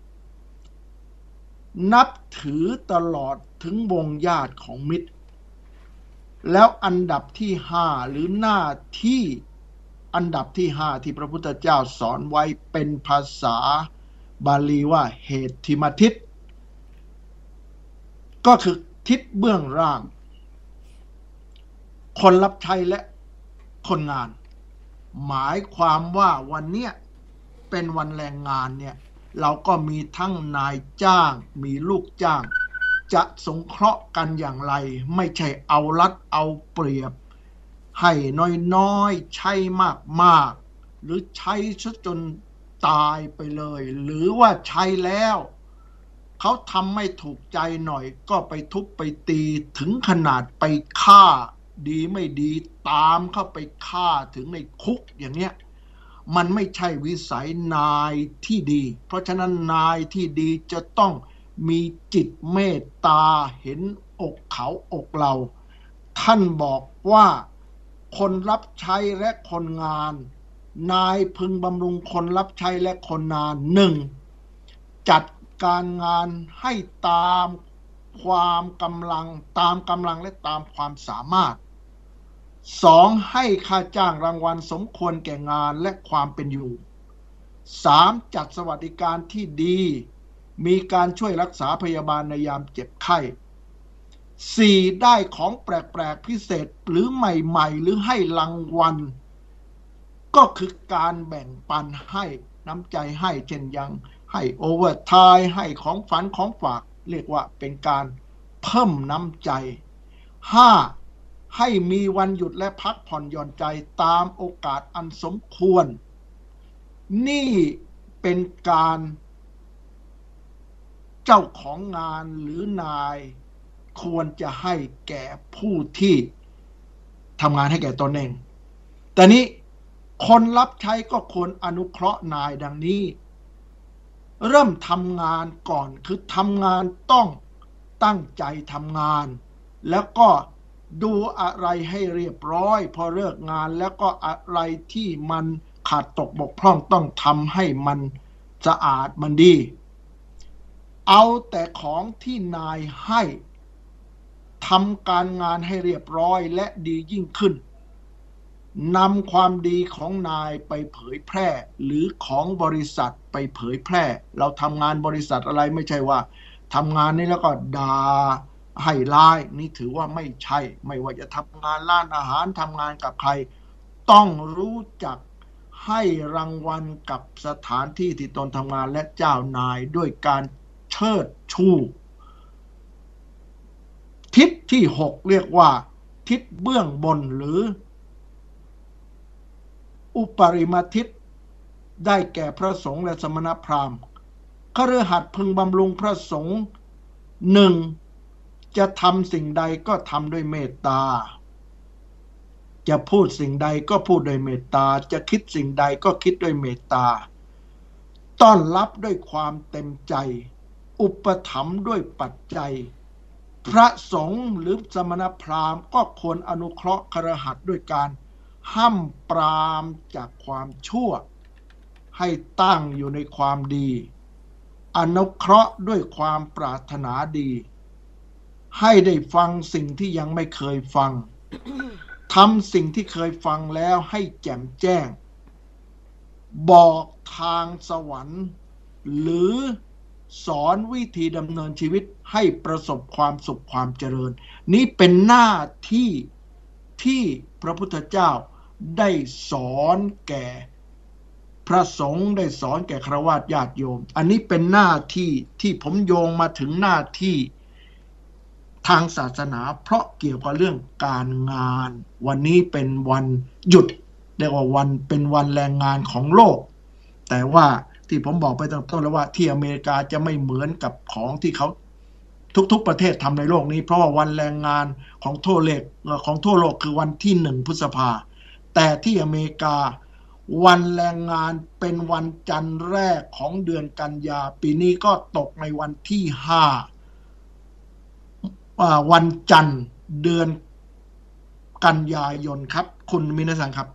B: นับถือตลอดถึงวงญาติของมิตรแล้วอันดับที่ห้าหรือหน้าที่อันดับที่ห้าที่พระพุทธเจ้าสอนไว้เป็นภาษาบาลีว่าเหติมทิศก็คือทิศเบื้องล่างคนรับใช้และคนงานหมายความว่าวันเนี้ยเป็นวันแรงงานเนี่ยเราก็มีทั้งนายจ้างมีลูกจ้างจะสงเคราะห์กันอย่างไรไม่ใช่เอารัดเอาเปรียบให้น้อยๆใช้มากๆหรือใช้จนตายไปเลยหรือว่าใช้แล้วเขาทำไม่ถูกใจหน่อยก็ไปทุบไปตีถึงขนาดไปฆ่าดีไม่ดีตามเข้าไปฆ่าถึงในคุกอย่างเนี้ยมันไม่ใช่วิสัยนายที่ดีเพราะฉะนั้นนายที่ดีจะต้องมีจิตเมตตาเห็นอกเขาอกเราท่านบอกว่าคนรับใช้และคนงานนายพึงบำรุงคนรับใช้และคนงานหนึ่งจัดการงานให้ตามความกำลังและตามความสามารถสองให้ค่าจ้างรางวัลสมควรแก่งานและความเป็นอยู่สามจัดสวัสดิการที่ดีมีการช่วยรักษาพยาบาลในยามเจ็บไข้สี่ได้ของแปลกๆพิเศษหรือใหม่ๆหรือให้รางวัลก็คือการแบ่งปันให้น้ำใจให้เช่นยังให้โอเวอร์ไทม์ให้ของฝันของฝากเรียกว่าเป็นการเพิ่มน้ำใจ 5. ให้มีวันหยุดและพักผ่อนหย่อนใจตามโอกาสอันสมควรนี่เป็นการเจ้าของงานหรือนายควรจะให้แก่ผู้ที่ทำงานให้แก่ตนเองแต่นี้คนรับใช้ก็ควรอนุเคราะห์นายดังนี้เริ่มทำงานก่อนคือทำงานต้องตั้งใจทำงานแล้วก็ดูอะไรให้เรียบร้อยพอเลิกงานแล้วก็อะไรที่มันขาดตกบกพร่องต้องทำให้มันสะอาดมันดีเอาแต่ของที่นายให้ทำการงานให้เรียบร้อยและดียิ่งขึ้นนำความดีของนายไปเผยแพร่หรือของบริษัทไปเผยแพร่เราทำงานบริษัทอะไรไม่ใช่ว่าทำงานนี้แล้วก็ด่าให้ร้ายนี่ถือว่าไม่ใช่ไม่ว่าจะทำงานร้านอาหารทำงานกับใครต้องรู้จักให้รางวัลกับสถานที่ที่ตนทำงานและเจ้านายด้วยการเชิดชูทิศที่ 6เรียกว่าทิศเบื้องบนหรืออุปริมาทิศได้แก่พระสงฆ์และสมณพราหมณ์คฤหัสถ์พึงบำรุงพระสงฆ์ 1. จะทำสิ่งใดก็ทำด้วยเมตตาจะพูดสิ่งใดก็พูดด้วยเมตตาจะคิดสิ่งใดก็คิดด้วยเมตตาต้อนรับด้วยความเต็มใจอุปถัมภ์ด้วยปัจจัยพระสงฆ์หรือสมณพราหมณ์ก็ควรอนุเคราะห์คฤหัสถ์ด้วยการห้ามปรามจากความชั่วให้ตั้งอยู่ในความดีอนุเคราะห์ด้วยความปรารถนาดีให้ได้ฟังสิ่งที่ยังไม่เคยฟัง ทำสิ่งที่เคยฟังแล้วให้แจ่มแจ้งบอกทางสวรรค์หรือสอนวิธีดำเนินชีวิตให้ประสบความสุขความเจริญนี้เป็นหน้าที่ที่พระพุทธเจ้าได้สอนแก่พระสงฆ์ได้สอนแก่ฆราวาสญาติโยมอันนี้เป็นหน้าที่ที่ผมโยงมาถึงหน้าที่ทางศาสนาเพราะเกี่ยวกับเรื่องการงานวันนี้เป็นวันหยุดเรียกว่าวันเป็นวันแรงงานของโลกแต่ว่าที่ผมบอกไปตั้งต้นแล้วว่าที่อเมริกาจะไม่เหมือนกับของที่เขาทุกๆประเทศทำในโลกนี้เพราะว่าวันแรงงานของทั่วโลกคือวันที่1 พฤษภาแต่ที่อเมริกาวันแรงงานเป็นวันจันทร์แรกของเดือนกันยาปีนี้ก็ตกในวันที่5วันจันทร์เดือนกันยายนครับคุณมินาซังครับ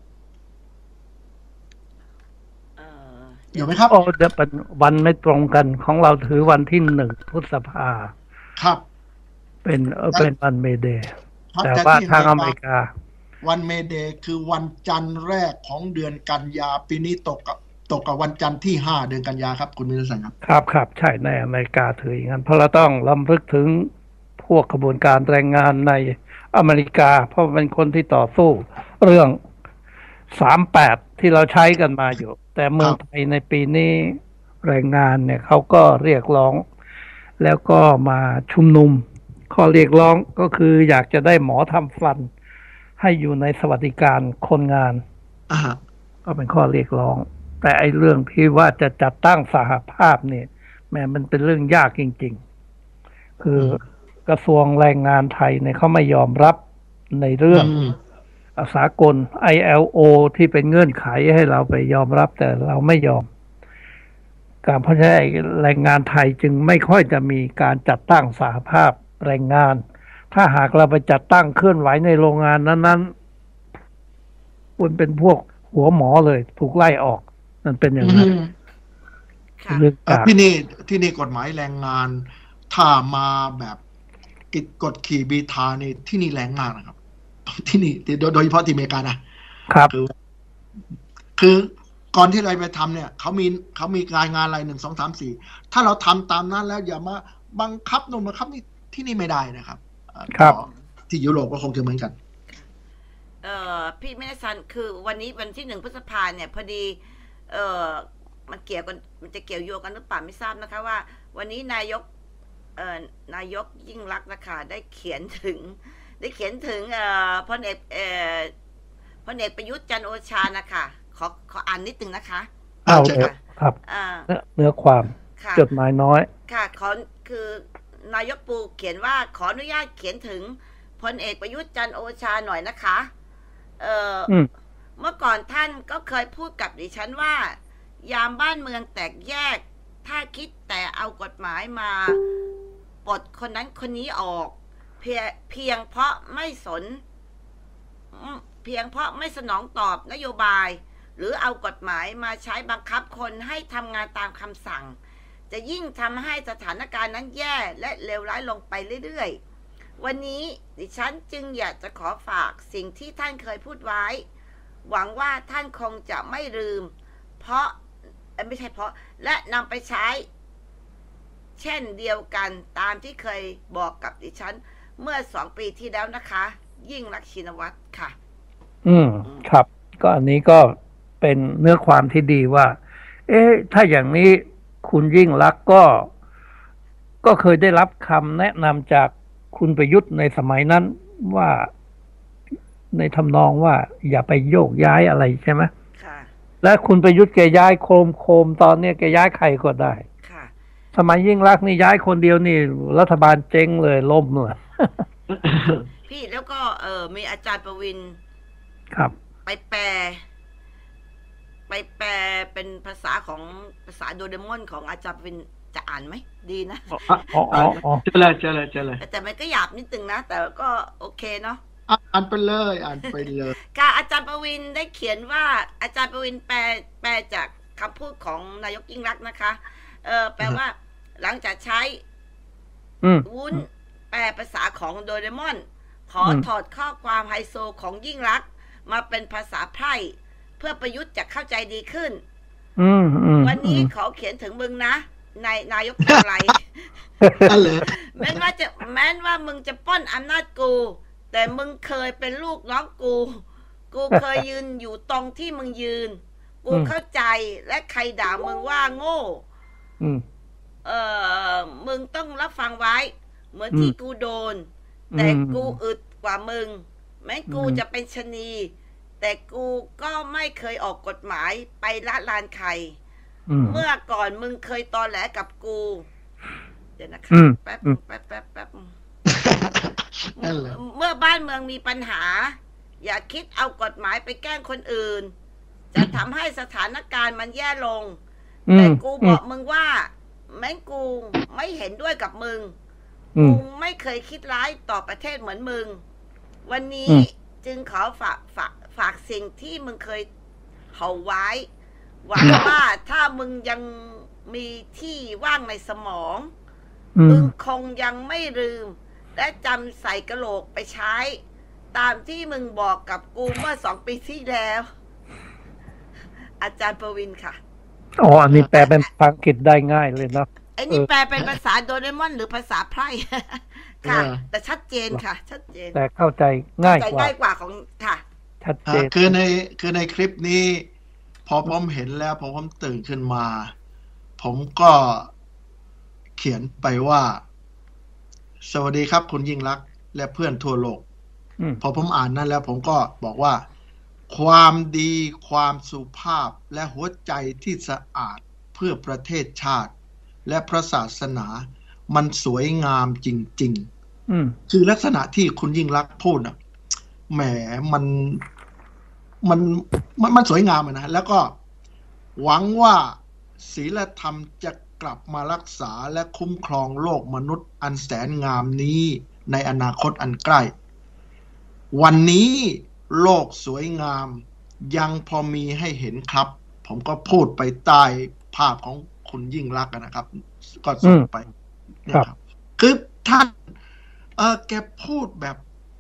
B: อยู่ไหมครับ
C: โอ้เดี๋ยวเป็นวันไม่ตรงกันของเราถือวันที่1 พฤษภา
B: ครับ
C: เป็นวันเมเดย์แต่ว่าทางอเมริกา
B: วันเมเดย์คือวันจันทร์แรกของเดือนกันยาปีนี้ตกกับวันจันทร์ที่5 เดือนกันยาครับคุณมินาซังครับ
C: ครับใช่ในอเมริกาถืออย่างนั้นเพราะเราต้องรำลึกถึงพวกกระบวนการแรงงานในอเมริกาเพราะเป็นคนที่ต่อสู้เรื่อง38ที่เราใช้กันมาอยู่แต่เมืองไทยในปีนี้แรงงานเนี่ยเขาก็เรียกร้องแล้วก็มาชุมนุมข้อเรียกร้องก็คืออยากจะได้หมอทำฟันให้อยู่ในสวัสดิการคนงานก็เป็นข้อเรียกร้องแต่ไอ้เรื่องที่ว่าจะจัดตั้งสหภาพเนี่ยแม้มันเป็นเรื่องยากจริงๆคือกระทรวงแรงงานไทยเนี่ยเขาไม่ยอมรับในเรื่องสากล ILO ที่เป็นเงื่อนไขให้เราไปยอมรับแต่เราไม่ยอมเพราะฉะนั้นแรงงานไทยจึงไม่ค่อยจะมีการจัดตั้งสหภาพแรงงานถ้าหากเราไปจัดตั้งเคลื่อนไหวในโรงงานนั้นๆคุณเป็นพวกหัวหมอเลยถูกไล่ออกนั่นเป็นอย่างนั้น
B: ที่นี่กฎหมายแรงงานถ้ามาแบบกฎขี่บีทานี่ที่นี่แรงมากนะครับที่นี่โดยเฉพาะที่อเมริกานะครับคือก่อนที่เราไปทำเนี่ยเขามีรายงานอะไร1 2 3 4ถ้าเราทำตามนั้นแล้วอย่ามาบังคับนู่นบังคับนี่ที่นี่ไม่ได้นะครับที่ยุโรปก็คงจะเหมือนกัน
A: พี่เมธสันคือวันนี้วันที่1 พฤษภาเนี่ยพอดีมันเกี่ยวกันมันจะเกี่ยวโยงกันหรือเปล่าไม่ทราบนะคะว่าวันนี้นายกยิ่งลักษณ์นะคะได้เขียนถึงพลเอกประยุทธ์จันทร์โอชานะคะขออ่านนิดนึงนะคะ
C: เอาเลยครับเนื้อความจดหมายน้อย
A: ค่ะคือนายกปูเขียนว่าขออนุญาตเขียนถึงพลเอกประยุทธ์จันทร์โอชาหน่อยนะคะเมื่อก่อนท่านก็เคยพูดกับดิฉันว่ายามบ้านเมืองแตกแยกถ้าคิดแต่เอากฎหมายมาปลดคนนั้นคนนี้ออกเพียงเพราะไม่สนองตอบนโยบายหรือเอากฎหมายมาใช้บังคับคนให้ทำงานตามคำสั่งจะยิ่งทำให้สถานการณ์นั้นแย่และเลวร้ายลงไปเรื่อยๆวันนี้ดิฉันจึงอยากจะขอฝากสิ่งที่ท่านเคยพูดไว้หวังว่าท่านคงจะไม่ลืมและนำไปใช้เช่นเดียวกันตามที่เคยบอกกับดิฉันเมื่อ2 ปีที่แล้วนะคะยิ่งลักษณ์ชินวัตรค่ะ
C: ครับก็อันนี้ก็เป็นเนื้อความที่ดีว่าถ้าอย่างนี้คุณยิ่งลักษณ์ก็เคยได้รับคำแนะนำจากคุณประยุทธ์ในสมัยนั้นว่าในทำนองว่าอย่าไปโยกย้ายอะไรใช่ไหมค่ะและคุณประยุทธ์แกย้ายโคมตอนนี้แกย้ายใครก็ได้ค่ะสมัยยิ่งลักษณ์นี่ย้ายคนเดียวนี่รัฐบาลเจ๊งเลยล่มเลย
A: พี่แล้วก็มีอาจารย์ประวิน
C: ครับ
A: ไปแปลเป็นภาษาโดเรมอนของอาจารย์ประวินจะอ่านไหมดีนะ
B: เจอเลย
A: แต่มันก็หยาบนิดนึงนะแต่ก็โอเคเนาะ
B: อ่านไปเลย
A: ค่ะอาจารย์ประวินได้เขียนว่าอาจารย์ประวินแปลจากคำพูดของนายกยิ่งลักษณ์นะคะแปลว่าหลังจากใช้วุ้นแปลภาษาของโดเรมอนขอถอดข้อความไฮโซของยิ่งลักษณ์มาเป็นภาษาไพร่เพื่อประยุทธ์จะเข้าใจดีขึ้นวันนี้ขอเขียนถึงมึงนะนายกเป็นอะไรแม้ว่ามึงจะป้อนอำนาจกูแต่มึงเคยเป็นลูกน้องกูเคยยืนอยู่ตรงที่มึงยืนกูเข้าใจและใครด่ามึงว่าโง่มึงต้องรับฟังไว้เหมือนที่กูโดนแต่กูอึดกว่ามึงแม้กูจะเป็นชนีแต่กูก็ไม่เคยออกกฎหมายไปละลานใครเมื่อก่อนมึงเคยตอแหลกับกูเดี๋ยวนะคะแป๊บเมื่อบ้านเมืองมีปัญหาอย่าคิดเอากฎหมายไปแกล้งคนอื่นจะทำให้สถานการณ์มันแย่ลงแต่กูบอกมึงว่าแม้กูไม่เห็นด้วยกับมึงกูไม่เคยคิดร้ายต่อประเทศเหมือนมึงวันนี้จึงขอฝากสิ่งที่มึงเคยเห่าไว้หวังว่าถ้ามึงยังมีที่ว่างในสมองมึงคงยังไม่ลืมและจำใส่กระโหลกไปใช้ตามที่มึงบอกกับกูเมื่อ2 ปีที่แล้วอาจารย์ประวินค่ะ
C: อันนี้แปลเป็นภาษาอังกฤษได้ง่ายเลยเนาะ
A: ไอ้นี่แปลเป็นภาษาโดเรมอนหรือภาษาไพร่ค่ะแต่ชัดเจนค่ะชัดเจน
C: แต่เข้าใจง่าย
A: กว่าของค่ะ
C: ชัดเจน
B: คือในคลิปนี้พอผมเห็นแล้วผมตื่นขึ้นมาผมก็เขียนไปว่าสวัสดีครับคุณยิ่งลักษณ์และเพื่อนทั่วโลกพอผมอ่านนั้นแล้วผมก็บอกว่าความดีความสุภาพและหัวใจที่สะอาดเพื่อประเทศชาติและพระศาสนามันสวยงามจริงๆคือลักษณะที่คุณยิ่งลักษณ์พูดนะแหมมันสวยงามนะแล้วก็หวังว่าศีลธรรมจะกลับมารักษาและคุ้มครองโลกมนุษย์อันแสนงามนี้ในอนาคตอันใกล้วันนี้โลกสวยงามยังพอมีให้เห็นครับผมก็พูดไปใต้ภาพของคุณยิ่งลักษณ์นะครับก็ส่งไปนะครับคือท่านแกพูดแบบ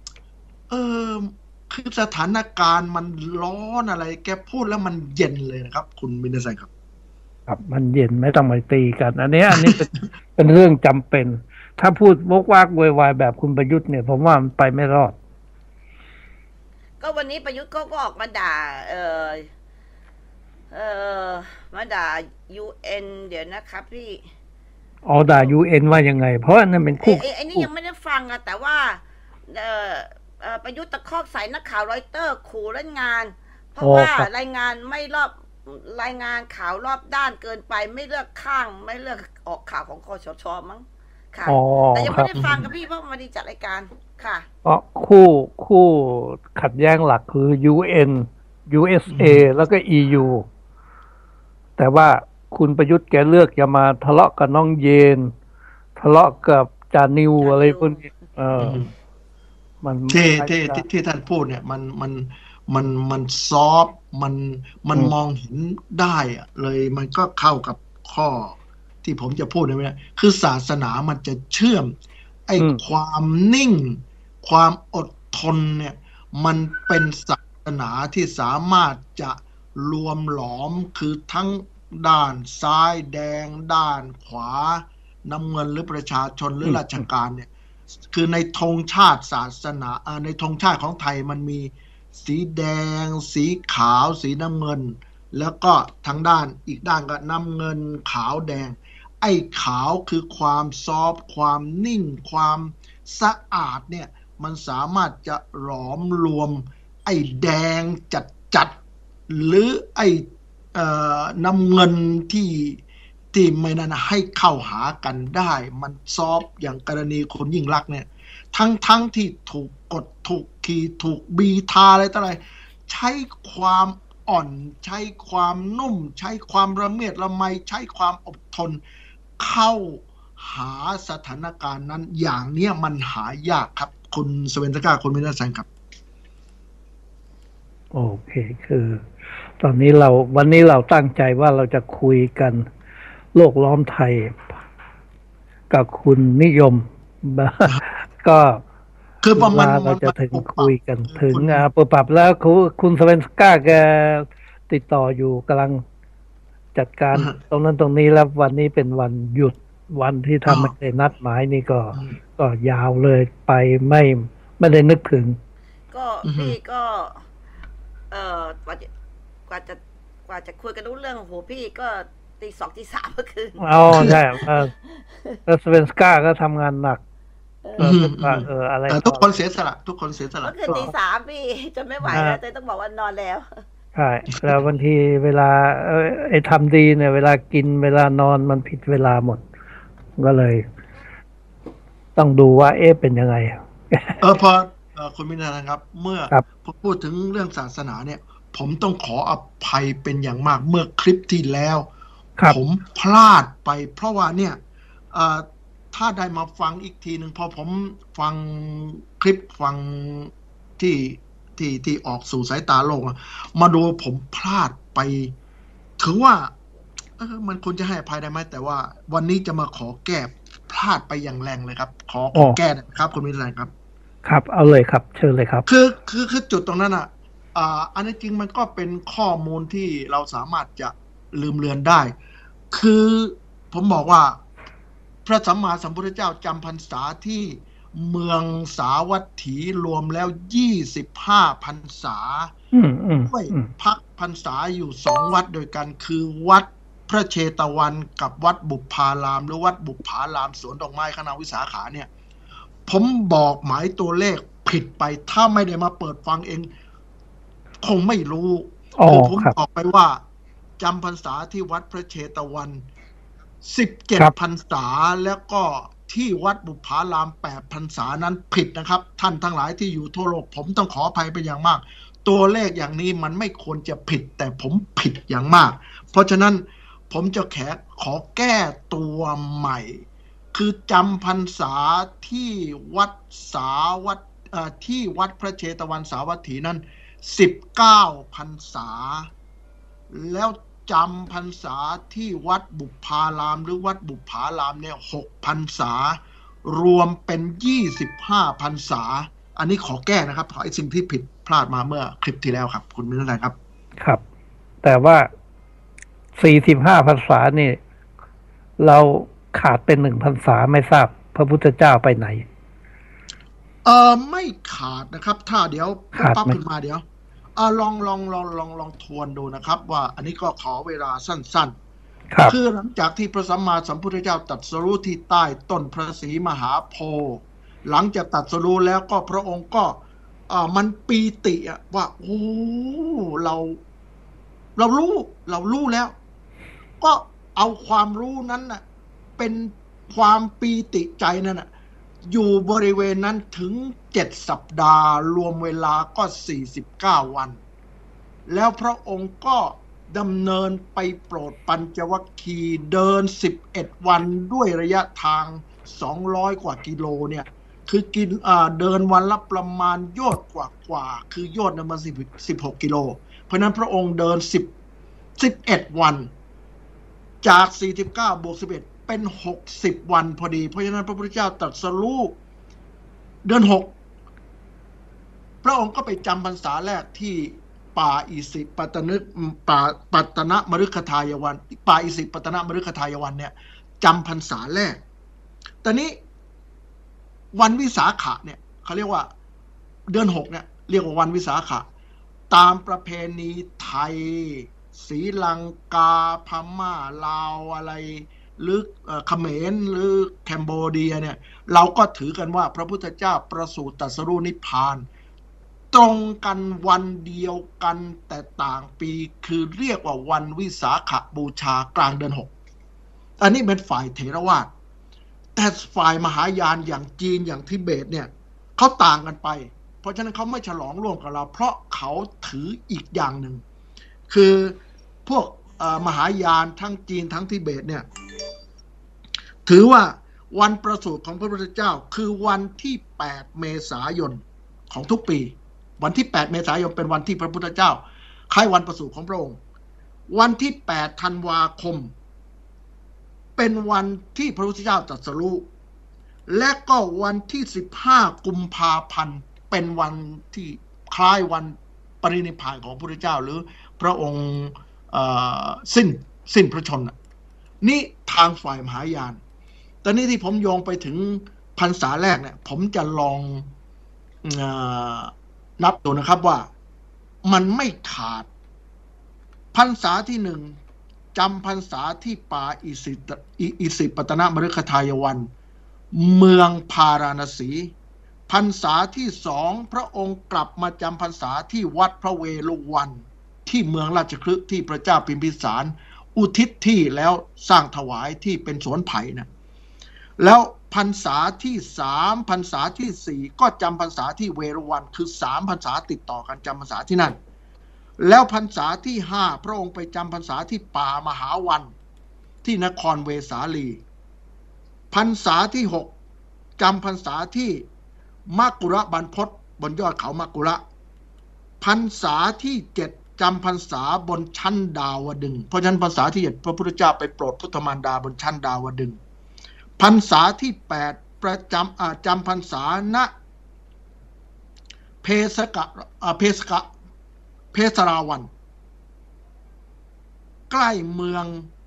B: คือสถานการณ์มันร้อนอะไรแกพูดแล้วมันเย็นเลยนะครับคุณมินเซนครับ
C: ครับมันเย็นไม่ต้องไปตีกันอันนี้เป็นเรื่องจำเป็นถ้าพูดวกวากโวยวายแบบคุณประยุทธ์เนี่ยผมว่ามันไปไม่รอด
A: ก็วันนี้ประยุทธ์ก็ออกมาด่าเออมาด่า UN เดี๋ยวนะครับพี่
C: อ๋อด่าUNว่ายังไง เพราะอันนั้นเป็น
A: ไอ้นี่ยังไม่ได้ฟังอะแต่ว่าเออประยุทธ์ตะคอกใส่นักข่าวรอยเตอร์ขู่เล่นงานเพราะว่า
C: ครับ
A: รายงานไม่รอบรายงานข่าวรอบด้านเกินไปไม่เลือกข้างไม่เลือกออกข่าวของคชชมั้งค่ะ
C: อ๋อ
A: แต่ยัง
C: ครั
A: ไม่ได้ฟัง
C: บ
A: กับพี่เพราะมาดีจัดรายการค่ะ
C: เพราะคู่ขัดแย้งหลักคือ UN
B: อื
C: USA
B: ม
C: แล้วก็ EU แต่ว่าคุณประยุทธ์แกเลือกจะมาทะเลาะกับน้องเยนทะเลาะกับจานิวอะไร
A: จานิว
C: พวกนี้
B: อืม
C: มัน
B: ที่
C: ใช่
B: ที่
C: จะ
B: ที่ที่ท่านพูดเนี่ยมันซอฟต์มัน
C: อืม
B: มองเห็นได้อะเลยมันก็เข้ากับข้อที่ผมจะพูดในวันนี้คือศาสนามันจะเชื่อมไอ้
C: อืม
B: ความนิ่งความอดทนเนี่ยมันเป็นศาสนาที่สามารถจะรวมหลอมคือทั้งด้านซ้ายแดงด้านขวาน้ำเงินหรือประชาชนหรือราช
C: อืมอืม
B: การเนี่ย คือในธงชาติศาสนาในธงชาติของไทยมันมีสีแดงสีขาวสีน้ำเงินแล้วก็ทางด้านอีกด้านก็น้ำเงินขาวแดงไอ้ขาวคือความซอฟต์ความนิ่งความสะอาดเนี่ยมันสามารถจะหลอมรวมไอ้แดงจัดหรือไอ้น้ำเงินที่ไม่นั่นนะให้เข้าหากันได้มันซอฟต์อย่างกรณีคุณยิ่งลักษณ์เนี่ยทั้งที่ถูกกดถูกขี่ถูกบีทาอะไรต่ออะไรใช้ความอ่อนใช้ความนุ่มใช้ความระเมียดระไมใช้ความอดทนเข้าหาสถานการณ์นั้นอย่างเนี้ยมันหายากครับคุณสเวนตก้าคุณมินาสันครับ
C: โอเคคือ ตอนนี้วันนี้เราตั้งใจว่าเราจะคุยกันโลกล้อมไทยกับคุณนิยม ก็
B: คือ
C: เว
B: ประมาณ
C: ลาเราจะถึง
B: ปุบปับ
C: คุยกันถึง
B: คุณ
C: ปรับแล้วคุณสเวนสก้าแกติดต่ออยู่กำลังจัดการตรงนั้นตรงนี้แล้ววันนี้เป็นวันหยุดวันที่
B: อ๋อ
C: ทำไม่ได้นัดหมายนี่ก็
B: อืม
C: ก็ยาวเลยไปไม่ได้นึกถึง
A: ก็
B: อื
A: พี่
B: ม
A: ก็กว่าจะกว่าจะกว่าจะคุยกันรู้เรื่องโอ้โหพี่ก็ตีสองตีสามเมื่อคืน
C: อ๋อใช่แล้วสเวนสก้าก็ทำงานหนัก
B: อื
C: ก็คิดว่า
B: ม
C: อะไร
B: ทุ
C: ต่ออะไร
B: กคนเสียสละทุกคนเสียสละ
A: เมื่อคืนตีสามพี่จนไม่ไหว
C: อ่า
A: แล้วแต่ต้องบอกว่านอนแล้ว
C: ใช่แล้วบางทีเวลาไอ้ทำดีเนี่ยเวลากินเวลานอนมันผิดเวลาหมดก็เลยต้องดูว่าเป็นยังไง
B: พอคุณมินานะครับเมื่อ
C: ครับ
B: พูดถึงเรื่องศาสนาเนี่ยผมต้องขออภัยเป็นอย่างมากเมื่อคลิปที่แล้ว
C: ครับ
B: ผมพลาดไปเพราะว่าเนี่ยเอ่อถ้าได้มาฟังอีกทีหนึ่งพอผมฟังคลิปฟังที่ที่ออกสู่สายตาโลกมาดูผมพลาดไปถือว่ามันควรจะให้อภัยได้ไหมแต่ว่าวันนี้จะมาขอแก้พลาดไปอย่างแรงเลยครับขอแก้นะครับคุณมิตรครับ
C: ครับเอาเลยครับเชิญเลยครับ
B: คือจุดตรงนั้นอันนี้จริงมันก็เป็นข้อมูลที่เราสามารถจะลืมเลือนได้คือผมบอกว่าพระสัมมาสัมพุทธเจ้าจำพรรษาที่เมืองสาวัตถีรวมแล้ว25พรรษาด้วยพักพรรษาอยู่2วัดโดยกันคือวัดพระเชตวันกับวัดบุพารามหรือวัดบุพารามสวนดอกไม้คณะวิสาขาเนี่ยผมบอกหมายตัวเลขผิดไปถ้าไม่ได้มาเปิดฟังเองคงไม่รู้คือผมบอกไปว่าจำพรรษาที่วัดพระเชตวัน17พรรษาแล้วก็ที่วัดบุพาราม8พรรษานั้นผิดนะครับท่านทั้งหลายที่อยู่ทั่วโลกผมต้องขออภัยไปอย่างมากตัวเลขอย่างนี้มันไม่ควรจะผิดแต่ผมผิดอย่างมากเพราะฉะนั้นผมจะขอแก้ตัวใหม่คือจำพรรษาที่วัดที่วัดพระเชตวันสาวัตถีนั้น19พรรษาแล้วจำพรรษาที่วัดบุพารามหรือวัดบุพารามเนี่ย6พรรษารวมเป็น25พรรษาอันนี้ขอแก้นะครับขอไอ้สิ่งที่ผิดพลาดมาเมื่อคลิปที่แล้วครับคุณมิตรครับ
C: ครับแต่ว่า45พรรษานี่เราขาดเป็น1พรรษาไม่ทราบพระพุทธเจ้าไปไหน
B: ไม่ขาดนะครับถ้าเดี๋ยวปั๊บขึ้นมาเดี๋ยวลองทวนดูนะครับ ว่าอันนี้ก็ขอเวลาสั้น
C: ครับ
B: คือหลังจากที่พระสัมมาสัมพุทธเจ้าตรัสรู้ที่ใต้ต้นพระศรีมหาโพธิ์หลังจากตรัสรู้แล้วก็พระองค์ก็มันปีติว่าโอ้เรารู้แล้ว ก็เอาความรู้นั้นน่ะเป็นความปีติใจนั่นน่ะอยู่บริเวณนั้นถึง7 สัปดาห์รวมเวลาก็49 วันแล้วพระองค์ก็ดำเนินไปโปรดปัญจวัคคีย์เดิน11 วันด้วยระยะทาง200 กว่ากิโลเนี่ยคือกินเดินวันละประมาณโยชน์กว่าคือโยชน์นั้นมัน16 กิโลเพราะนั้นพระองค์เดิน11 วันจาก49บวก11เป็น60 วันพอดีเพราะฉะนั้นพระพุทธเจ้าตรัสรู้เดือน6พระองค์ก็ไปจำพรรษาแรกที่ป่าอิสิปตนปัตนมฤคทายวันป่าอิสิปตนมฤคทายวันเนี่ยจำพรรษาแรกตอนนี้วันวิสาขะเนี่ยเขาเรียกว่าเดือน6เนี่ยเรียกว่าวันวิสาขะตามประเพณีไทยศรีลังกาพม่าลาวอะไรหรือเขมรหรือแคนเบเดียเนี่ยเราก็ถือกันว่าพระพุทธเจ้าประสูติตรัสรู้นิพพานตรงกันวันเดียวกันแต่ต่างปีคือเรียกว่าวันวิสาขบูชากลางเดือน6อันนี้เป็นฝ่ายเถรวาทแต่ฝ่ายมหายานอย่างจีนอย่างทิเบตเนี่ยเขาต่างกันไปเพราะฉะนั้นเขาไม่ฉลองร่วมกับเราเพราะเขาถืออีกอย่างหนึ่งคือพวกมหายานทั้งจีนทั้งทิเบตเนี่ยถือว่าวันประสูติของพระพุทธเจ้าคือวันที่8 เมษายนของทุกปีวันที่8 เมษายนเป็นวันที่พระพุทธเจ้าคล้ายวันประสูติของพระองค์วันที่8 ธันวาคมเป็นวันที่พระพุทธเจ้าตรัสรู้และก็วันที่15 กุมภาพันธ์เป็นวันที่คล้ายวันปรินิพพานของพระพุทธเจ้าหรือพระองค์สิ้นพระชนม์นี่ทางฝ่ายมหายานตอนนี้ที่ผมโยงไปถึงพรรษาแรกเนี่ยผมจะลองนับดูนะครับว่ามันไม่ขาดพรรษาที่1จำพรรษาที่ป่าอิสิปตนมฤคทายวันเมืองพาราณสีพรรษาที่2พระองค์กลับมาจำพรรษาที่วัดพระเวฬุวันที่เมืองราชคฤห์ที่พระเจ้าพิมพิสารอุทิศที่แล้วสร้างถวายที่เป็นสวนไผ่นะแล้วพรรษาที่3พรรษาที่4ก็จำพรรษาที่เวฬุวันคือ3 พรรษาติดต่อกันจำพรรษาที่นั่นแล้วพรรษาที่5พระองค์ไปจำพรรษาที่ป่ามหาวันที่นครเวสาลีพรรษาที่6จำพรรษาที่มักกุระบรรพตบนยอดเขามักกุระพรรษาที่7จำพรรษาบนชั้นดาวดึงเพราะฉะนั้นพรรษาที่7พระพุทธเจ้าไปโปรดพุทธมารดาบนชั้นดาวดึงพรรษาที่8ประจำพรรษาณเพสราวันใกล้เมือง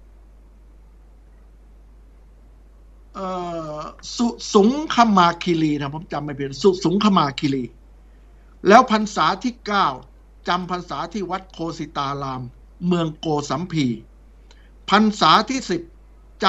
B: สุงคมาคิรีนะผมจำไม่ผิดสุงคมาคิรีแล้วพรรษาที่9จำพรรษาที่วัดโคสิตารามเมืองโกสัมพีพรรษาที่10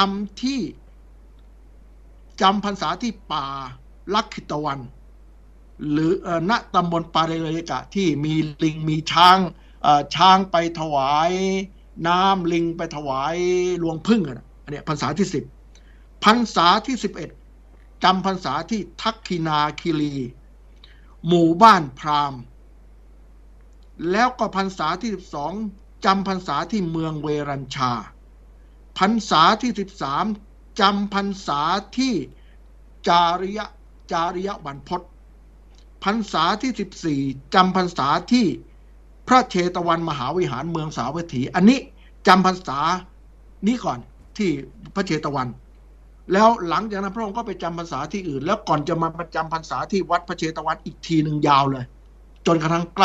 B: จำพรรษาที่ป่าลักขิตวันหรือณตำบลปาเรเลกะที่มีลิงมีช้างไปถวายน้ำลิงไปถวายรวงผึ้งอันนี้พรรษาที่10พรรษาที่11จำพรรษาที่ทักขินาคิรีหมู่บ้านพราหมณ์แล้วก็พรรษาที่12จำพรรษาที่เมืองเวรัญชาพรรษาที่13จำพรรษาที่จาริยบรรพตพรรษาที่14จำพรรษาที่พระเชตวันมหาวิหารเมืองสาวัตถีอันนี้จำพรรษานี้ก่อนที่พระเชตวันแล้วหลังจากนั้นพระองค์ก็ไปจำพรรษาที่อื่นแล้วก่อนจะมาประจำพรรษาที่วัดพระเชตวันอีกทีหนึ่งยาวเลยจนกระทั่งใกล้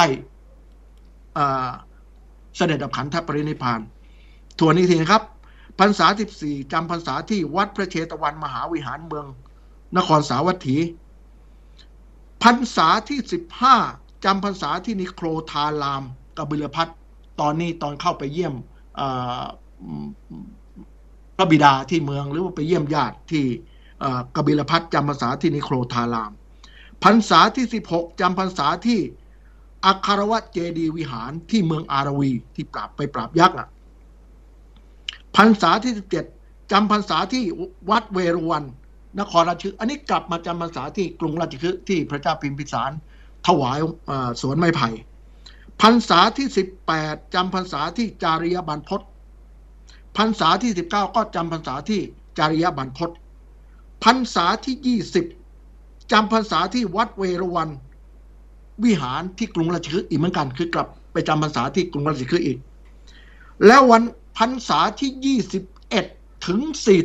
B: เสด็จดับขันธปรินิพพานทวนอีกทีนะครับพรรษา14จำพรรษาที่วัดพระเชตวันมหาวิหารเมืองนครสาวัตถีพรรษาที่15จจำพรรษาที่นิโครธารามกบิลพัสตอนเข้าไปเยี่ยมพระบิดาที่เมืองหรือว่าไปเยี่ยมญาติที่กบิลพัสจำพรรษาที่นิโครธารามพรรษาที่16จำพรรษาที่อัครวะเจดีย์วิหารที่เมืองอารวีที่ไปปราบยักษ์พรรษาที่17จำพรรษาที่วัดเวรุวันนครราชคฤห์อันนี้กลับมาจำพรรษาที่กรุงราชคฤห์ที่พระเจ้าพิมพิสารถวายสวนไม้ไผ่พรรษาที่18จำพรรษาที่จาริยบรรพตพรรษาที่19ก็จำพรรษาที่จาริยบรรพตพรรษาที่20จำพรรษาที่วัดเวรุวันวิหารที่กรุงราชคฤห์อีกเหมือนกันคือกลับไปจำพรรษาที่กรุงราชคฤห์อีกแล้ววันพรรษาที่21ถึง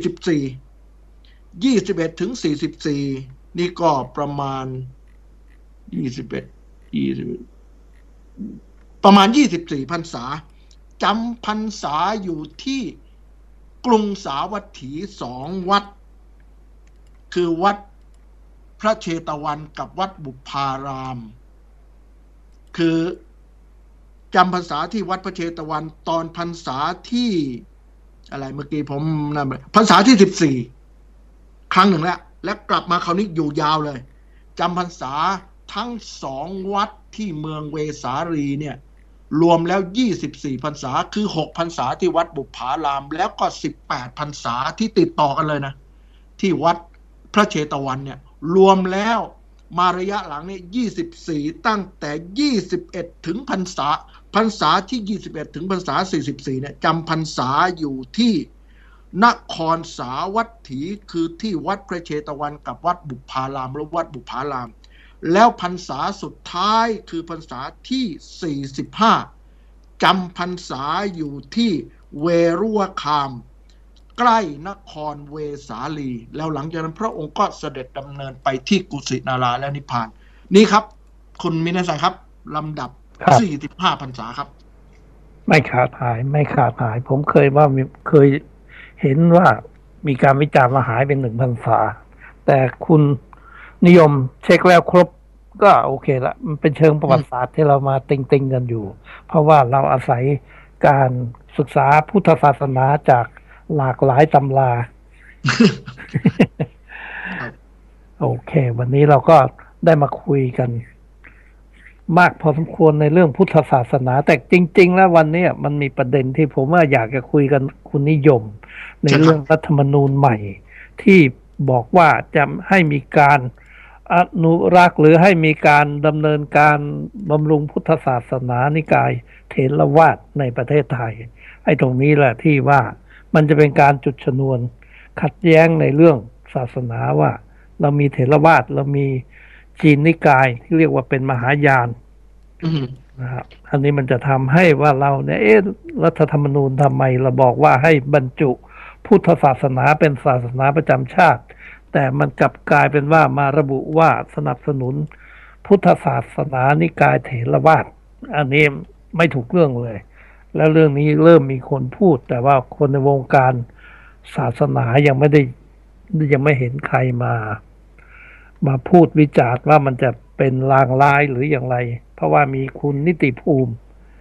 B: 44 21ถึง44นี่ก็ประมาณประมาณ24พรรษาจำพรรษาอยู่ที่กรุงสาวัตถี2วัดคือวัดพระเชตวันกับวัดบุพารามคือจำพรรษาที่วัดพระเชตวันตอนพรรษาที่อะไรเมื่อกี้ผมนั่นพรรษาที่14ครั้งหนึ่งแล้วและกลับมาคราวนี้อยู่ยาวเลยจำพรรษาทั้ง2วัดที่เมืองเวสาลีเนี่ยรวมแล้ว24พรรษาคือ6พรรษาที่วัดบุพารามแล้วก็18พรรษาที่ติดต่อกันเลยนะที่วัดพระเชตวันเนี่ยรวมแล้วมาระยะหลังนี่24ตั้งแต่21ถึงพรรษาที่21ถึงพรรษา44เนี่ยจำพรรษาอยู่ที่นครสาวัตถีคือที่วัดพระเชตวันกับวัดบุพารามหรือวัดบุพารามแล้วพรรษาสุดท้ายคือพรรษาที่45จำพรรษาอยู่ที่เวรุวคามใกล้นครเวสาลีแล้วหลังจากนั้นพระองค์ก็เสด็จดำเนินไปที่กุสินาราและนิพพานนี่ครับคุณมินาสังครับลำดับ45พรรษาครับ
C: ไม่ขาดหายผมเคยเห็นว่ามีการวิจารณ์ว่าหายเป็น1พรรษาแต่คุณนิยมเช็คแล้วครบก็โอเคละมันเป็นเชิงประวัติศาสตร์ที่เรามาติงกันอยู่เพราะว่าเราอาศัยการศึกษาพุทธศาสนาจากหลากหลายตำรา โอเควันนี้เราก็ได้มาคุยกันมากพอสมควรในเรื่องพุทธศาสนาแต่จริงๆแล้ววันนี้มันมีประเด็นที่ผมว่าอยากจะคุยกันคุณนิยมในเรื่องรัฐธรรมนูญใหม่ที่บอกว่าจะให้มีการอนุรักษ์หรือให้มีการดำเนินการบำรุงพุทธศาสนานิกายเถรวาทในประเทศไทยไอ้ตรงนี้แหละที่ว่ามันจะเป็นการจุดชนวนขัดแย้งในเรื่องศาสนาว่าเรามีเถรวาทเรามีจีนนิกายที่เรียกว่าเป็นมหายานนะครับอันนี้มันจะทำให้ว่าเราเนี่ยรัฐธรรมนูญทำไมเราบอกว่าให้บรรจุพุทธศาสนาเป็นศาสนาประจำชาติแต่มันกลับกลายเป็นว่ามาระบุว่าสนับสนุนพุทธศาสนานิกายเถรวาทอันนี้ไม่ถูกเรื่องเลยแล้วเรื่องนี้เริ่มมีคนพูดแต่ว่าคนในวงการศาสนายังไม่เห็นใครมาพูดวิจารณ์ว่ามันจะเป็นลางร้ายหรืออย่างไรเพราะว่ามีคุณนิติภูมิ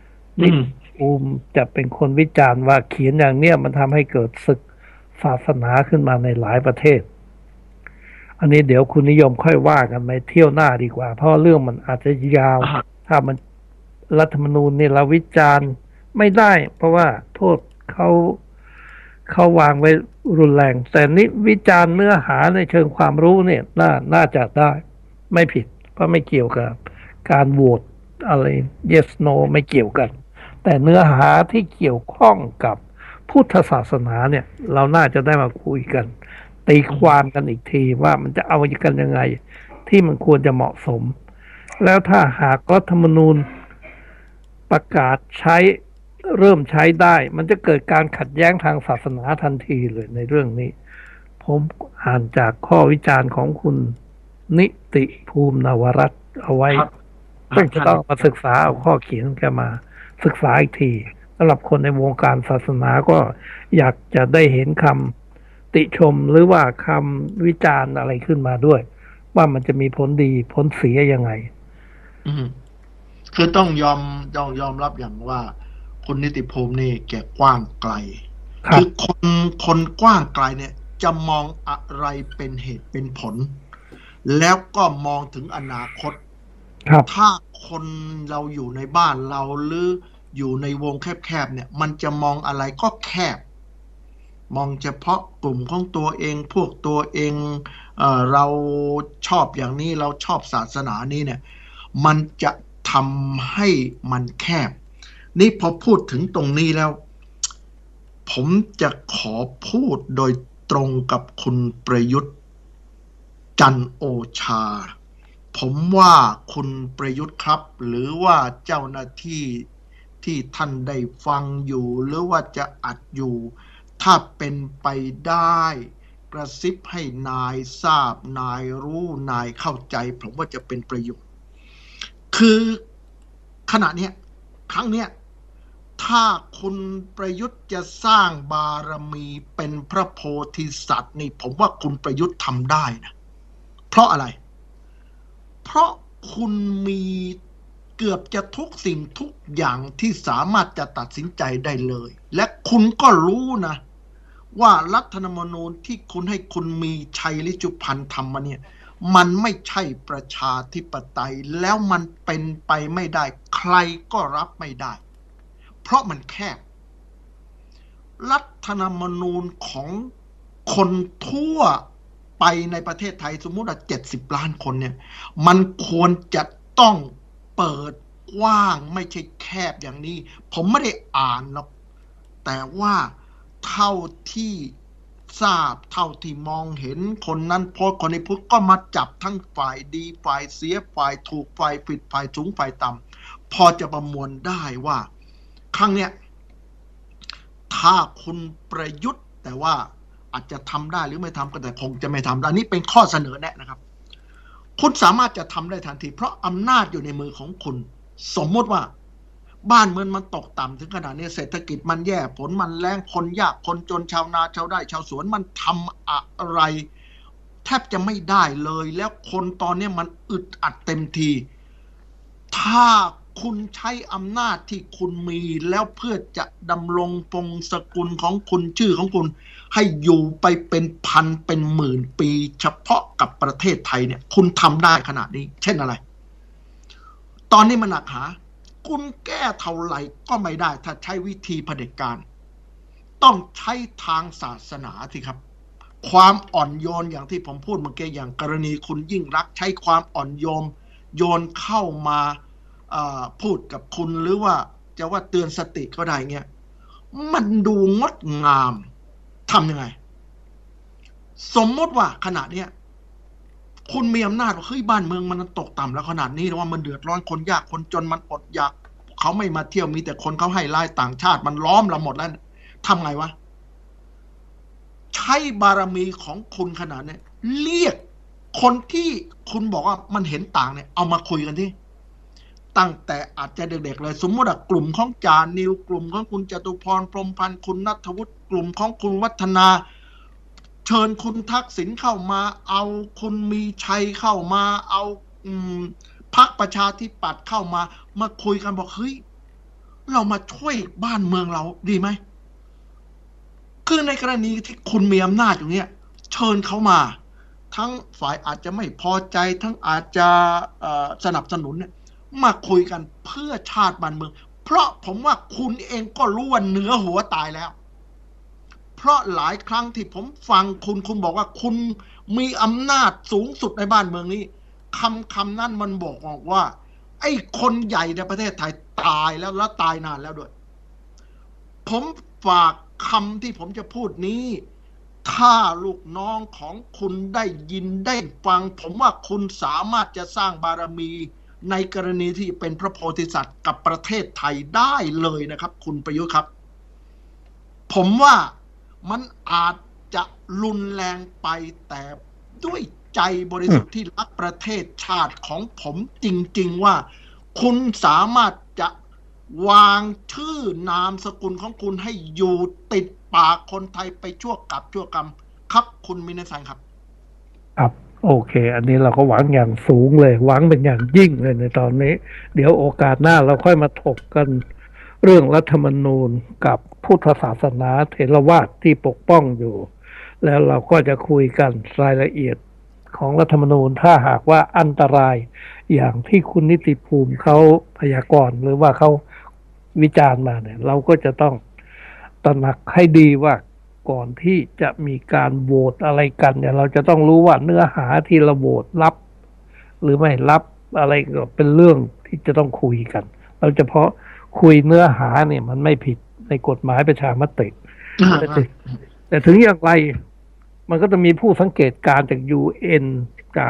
C: จะเป็นคนวิจารณ์ว่าเขียนอย่างเนี้ยมันทำให้เกิดศึกศาสนาขึ้นมาในหลายประเทศอันนี้เดี๋ยวคุณนิยมค่อยว่ากันในเที่ยวหน้าดีกว่าเพราะเรื่องมันอาจจะยาวถ้ามันรัฐธรรมนูญเนี่ยเราวิจารณ์ไม่ได้เพราะว่าโทษเขาวางไว้รุนแรงแต่นี่วิจารณ์เนื้อหาในเชิงความรู้เนี่ยน่าจะได้ไม่ผิดเพราะไม่เกี่ยวกับการโหวตอะไร yes no ไม่เกี่ยวกันแต่เนื้อหาที่เกี่ยวข้องกับพุทธศาสนาเนี่ยเราน่าจะได้มาคุยกันตีความกันอีกทีว่ามันจะเอากันยังไงที่มันควรจะเหมาะสมแล้วถ้าหากรัฐธรรมนูญประกาศเริ่มใช้ได้มันจะเกิดการขัดแย้งทางศาสนาทันทีเลยในเรื่องนี้ผมอ่านจากข้อวิจารณ์ของคุณนิติภูมินวรัตน์เอาไว้จะต้องมาศึกษาเอาข้อเขียนแกมาศึกษาอีกทีสำหรับคนในวงการศาสนาก็อยากจะได้เห็นคำติชมหรือว่าคำวิจารณ์อะไรขึ้นมาด้วยว่ามันจะมีผลดีผลเสียยังไง
B: คือต้องยอมรับอย่างว่าคุณนิติภูมินี่แกกว้างไกล
C: ครั
B: คื
C: บ
B: อคนกว้างไกลเนี่ยจะมองอะไรเป็นเหตุเป็นผล แล้วก็มองถึงอนาคต
C: ครับ
B: ถ้าคนเราอยู่ในบ้านเราหรืออยู่ในวงแคบๆเนี่ย มันจะมองอะไรก็แคบ มองเฉพาะกลุ่มของตัวเองพวกตัวเองเราชอบอย่างนี้เราชอบศาสนานี้เนี่ย มันจะทำให้มันแคบ นี่พอพูดถึงตรงนี้แล้ว ผมจะขอพูดโดยตรงกับคุณประยุทธ์จันทร์โอชา ผมว่าคุณประยุทธ์ครับ หรือว่าเจ้าหน้าที่ที่ท่านได้ฟังอยู่หรือว่าจะอัดอยู่ถ้าเป็นไปได้กระซิบให้นายทราบนายรู้นายเข้าใจผมว่าจะเป็นประโยชน์คือขณะนี้ครั้งเนี้ยถ้าคุณประยุทธ์จะสร้างบารมีเป็นพระโพธิสัตว์นี่ผมว่าคุณประยุทธ์ทำได้นะเพราะอะไรเพราะคุณมีเกือบจะทุกสิ่งทุกอย่างที่สามารถจะตัดสินใจได้เลยและคุณก็รู้นะว่ารัฐธรรมนูญที่คุณให้คุณมีชัยฤชุพันธ์ทำมาเนี่ยมันไม่ใช่ประชาธิปไตยแล้วมันเป็นไปไม่ได้ใครก็รับไม่ได้เพราะมันแคบรัฐธรรมนูญของคนทั่วไปในประเทศไทยสมมุติว่า70 ล้านคนเนี่ยมันควรจะต้องเปิดกว้างไม่ใช่แคบอย่างนี้ผมไม่ได้อ่านหรอกแต่ว่าเท่าที่ทราบเท่าที่มองเห็นคนนั้นโพสต์คนนี้พูดก็มาจับทั้งฝ่ายดีฝ่ายเสียฝ่ายถูกฝ่ายผิดฝ่ายสูงฝ่ายต่ำพอจะประมวลได้ว่าครั้งเนี้ยถ้าคุณประยุทธ์แต่ว่าอาจจะทำได้หรือไม่ทำก็แต่คงจะไม่ทำอันนี้เป็นข้อเสนอแนะนะครับคุณสามารถจะทำได้ทันทีเพราะอำนาจอยู่ในมือของคุณสมมติว่าบ้านเมืองมันตกต่ำถึงขนาดนี้เศรษฐกิจมันแย่ผลมันแรงคนยากคนจนชาวนาชาวไร่ชาวสวนมันทำอะไรแทบจะไม่ได้เลยแล้วคนตอนนี้มันอึดอัดเต็มทีถ้าคุณใช้อำนาจที่คุณมีแล้วเพื่อจะดำรงพงศกุลของคุณชื่อของคุณให้อยู่ไปเป็นพันเป็นหมื่นปีเฉพาะกับประเทศไทยเนี่ยคุณทำได้ขนาดนี้เช่นอะไรตอนนี้มันหนักหาคุณแก้เท่าไหร่ก็ไม่ได้ถ้าใช้วิธีเผด็จการต้องใช้ทางศาสนาสิครับความอ่อนโยนอย่างที่ผมพูดเมื่อกี้อย่างกรณีคุณยิ่งรักษณ์ใช้ความอ่อนโยนเข้ามาพูดกับคุณหรือว่าจะว่าเตือนสติก็ได้เงี้ยมันดูงดงามทำยังไงสมมติว่าขณะเนี้ยคุณมีอำนาจว่าเฮ้ยบ้านเมืองมันตกต่ำแล้วขนาดนี้ว่ามันเดือดร้อนคนยากคนจนมันอดอยากเขาไม่มาเที่ยวมีแต่คนเขาให้รายต่างชาติมันล้อมเราหมดแล้วทำไงวะใช้บารมีของคุณขนาดนี้เรียกคนที่คุณบอกว่ามันเห็นต่างเนี่ยเอามาคุยกันที่ตั้งแต่อาจจะเด็กๆเลยสมมติว่ากลุ่มของจานิวกลุ่มของคุณจตุพรพรหมพันธ์คุณณัฐวุฒิกลุ่มของคุณวัฒนาเชิญคุณทักษิณเข้ามาเอาคุณมีชัยเข้ามาเอาพรรคประชาธิปัตย์เข้ามาคุยกันบอกเฮ้ยเรามาช่วยบ้านเมืองเราดีไหมคือในกรณีที่คุณมีอำนาจอย่างเนี้ยเชิญเขามาทั้งฝ่ายอาจจะไม่พอใจทั้งอาจจะสนับสนุนเนี่ยมาคุยกันเพื่อชาติบ้านเมืองเพราะผมว่าคุณเองก็รู้ว่าเหนือหัวตายแล้วเพราะหลายครั้งที่ผมฟังคุณบอกว่าคุณมีอำนาจสูงสุดในบ้านเมืองนี้คำนั้นมันบอกว่าไอ้คนใหญ่ในประเทศไทยตายแล้วตายนานแล้วด้วยผมฝากคำที่ผมจะพูดนี้ถ้าลูกน้องของคุณได้ยินได้ฟังผมว่าคุณสามารถจะสร้างบารมีในกรณีที่เป็นพระโพธิสัตว์กับประเทศไทยได้เลยนะครับคุณประยุทธ์ครับผมว่ามันอาจจะรุนแรงไปแต่ด้วยใจบริสุทธิ์ที่รักประเทศชาติของผมจริงๆว่าคุณสามารถจะวางชื่อนามสกุลของคุณให้อยู่ติดปากคนไทยไปชั่วกับชั่วกรรมครับคุณมินสันครับ
C: ครับโอเค อันนี้เราก็หวังอย่างสูงเลย หวังเป็นอย่างยิ่งเลยในตอนนี้ เดี๋ยวโอกาสหน้าเราค่อยมาถกกันเรื่องรัฐธรรมนูญกับพุทธศาสนาเถรวาทที่ปกป้องอยู่ แล้วเราก็จะคุยกันรายละเอียดของรัฐธรรมนูญถ้าหากว่าอันตรายอย่างที่คุณนิติภูมิเขาพยากรณ์หรือว่าเขาวิจารณ์มาเนี่ย เราก็จะต้องตระหนักให้ดีว่าก่อนที่จะมีการโหวตอะไรกันเนี่ย เราจะต้องรู้ว่าเนื้อหาที่เราโหวตรับ หรือไม่รับอะไรก็เป็นเรื่องที่จะต้องคุยกันเราเฉพาะคุยเนื้อหาเนี่ยมันไม่ผิดในกฎหมายประชามติแต่ถึงอย่างไรมันก็จะมีผู้สังเกตการจาก UN จาก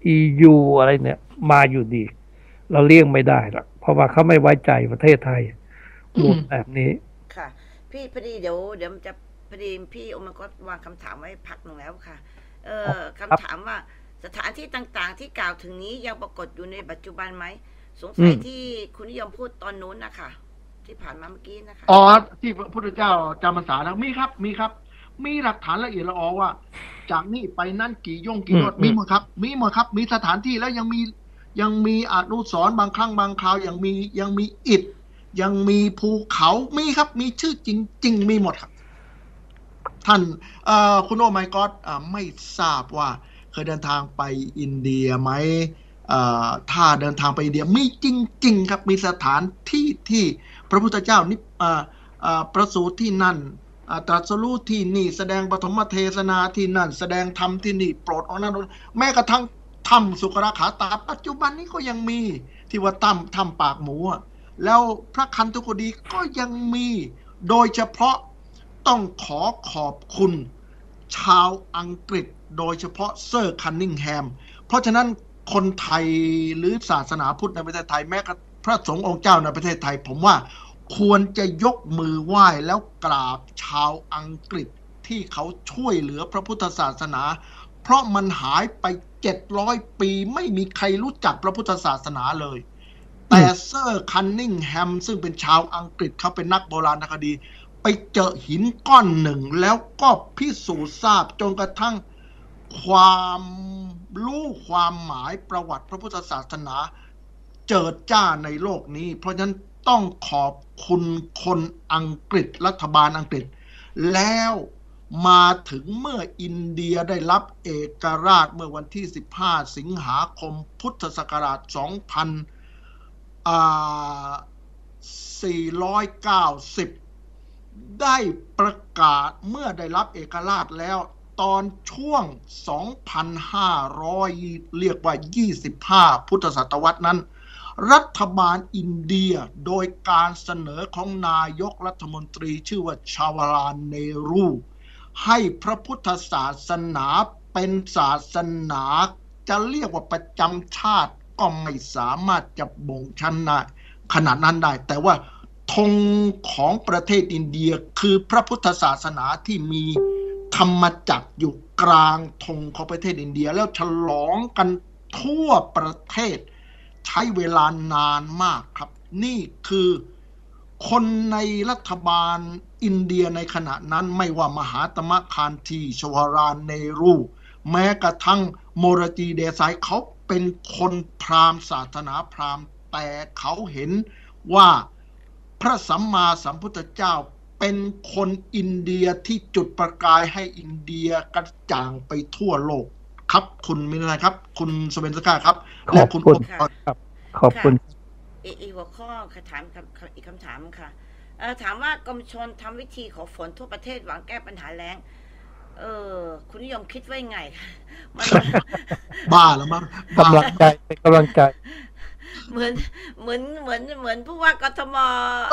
C: EU อะไรเนี่ยมาอยู่ดี เราเลี่ยงไม่ได้หรอกเพราะว่าเขาไม่ไว้ใจประเทศไทยหมดแบบนี้
A: ค่ะพี่พอดีเดี๋ยวมันจะพอดีพี่โอมก็วางคำถามไว้พักหนึ่งแล้วค่ะคำถามว่าสถานที่ต่างๆที่กล่าวถึงนี้ยังปรากฏอยู่ในปัจจุบันไหมสงสัยที่คุณนิยมพูดตอนนู้นนะคะที่ผ่านมาเมื่อกี้นะคะ
B: อ๋อที่พระพุทธเจ้าจำพรรษานะมีครับมีหลักฐานละเอียดละออว่าจากนี่ไปนั่นกี่โยชน์มีหมดครับมีสถานที่แล้วยังมีอนุสรณ์บางครั้งบางคราวยังมีอิฐยังมีภูเขามีครับมีชื่อจริงมีหมดครับท่านคุณโอไมค์ก็ไม่ทราบว่าเคยเดินทางไปอินเดียไหมถ้าเดินทางไปอินเดียมีจริงๆครับมีสถานที่ที่พระพุทธเจ้านี่ประสูติที่นั่นตรัสรู้ที่นี่แสดงปฐมเทศนาที่นั่นแสดงธรรมที่นี่โปรดเอานั่นแม้กระทั่งถ้ำสุกราขาตาปัจจุบันนี้ก็ยังมีที่ว่าถ้ำปากหมูแล้วพระคันธุกดีก็ยังมีโดยเฉพาะต้องขอบคุณชาวอังกฤษโดยเฉพาะเซอร์คันนิงแฮมเพราะฉะนั้นคนไทยหรือศาสนาพุทธในประเทศไทยแม้กระทั่งพระสงฆ์องค์เจ้าในประเทศไทยผมว่าควรจะยกมือไหว้แล้วกราบชาวอังกฤษที่เขาช่วยเหลือพระพุทธศาสนาเพราะมันหายไป700 ปีไม่มีใครรู้จักพระพุทธศาสนาเลยแต่เซอร์คันนิงแฮมซึ่งเป็นชาวอังกฤษเขาเป็นนักโบราณคดีไปเจอหินก้อนหนึ่งแล้วก็พิสูจน์ทราบจนกระทั่งความรู้ความหมายประวัติพระพุทธศาสนาเจิดจ้าในโลกนี้เพราะฉะนั้นต้องขอบคุณคนอังกฤษรัฐบาลอังกฤษแล้วมาถึงเมื่ออินเดียได้รับเอกราชเมื่อวันที่15 สิงหาคมพุทธศักราช2490ได้ประกาศเมื่อได้รับเอกราชแล้วตอนช่วง 2,500 เรียกว่า25 พุทธศตวรรษนั้นรัฐบาลอินเดียโดยการเสนอของนายกรัฐมนตรีชื่อว่าชาวาลาเนรูให้พระพุทธศาสนาเป็นศาสนาจะเรียกว่าประจำชาติก็ไม่สามารถจะบ่งชันได้ขนาดนั้นได้แต่ว่าธงของประเทศอินเดียคือพระพุทธศาสนาที่มีธรรมจักรอยู่กลางธงของประเทศอินเดียแล้วฉลองกันทั่วประเทศใช้เวลานานมากครับนี่คือคนในรัฐบาลอินเดียในขณะนั้นไม่ว่ามหาตมะคานธีชวารานเนรูแม้กระทั่งโมรจีเดซายเขาเป็นคนพราหมณ์ศาสนาพราหมณ์แต่เขาเห็นว่าพระสัมมาสัมพุทธเจ้าเป็นคนอินเดียที่จุดประกายให้อินเดียกระจ่างไปทั่วโลกครับคุณมินายครับคุณสเวนสก้าครับและคุณ
C: ครับขอบคุณ
A: อีกหัวข้อถามอีกคำถามค่ะถามว่ากรมชลทำวิธีขอฝนทั่วประเทศหวังแก้ปัญหาแล้งคุณนิยมคิดว่าไง
B: บ้าแล้วมั้ง
C: กำลังใจเป็นกำลังใจ
A: เหมือนผู้ว่ากทม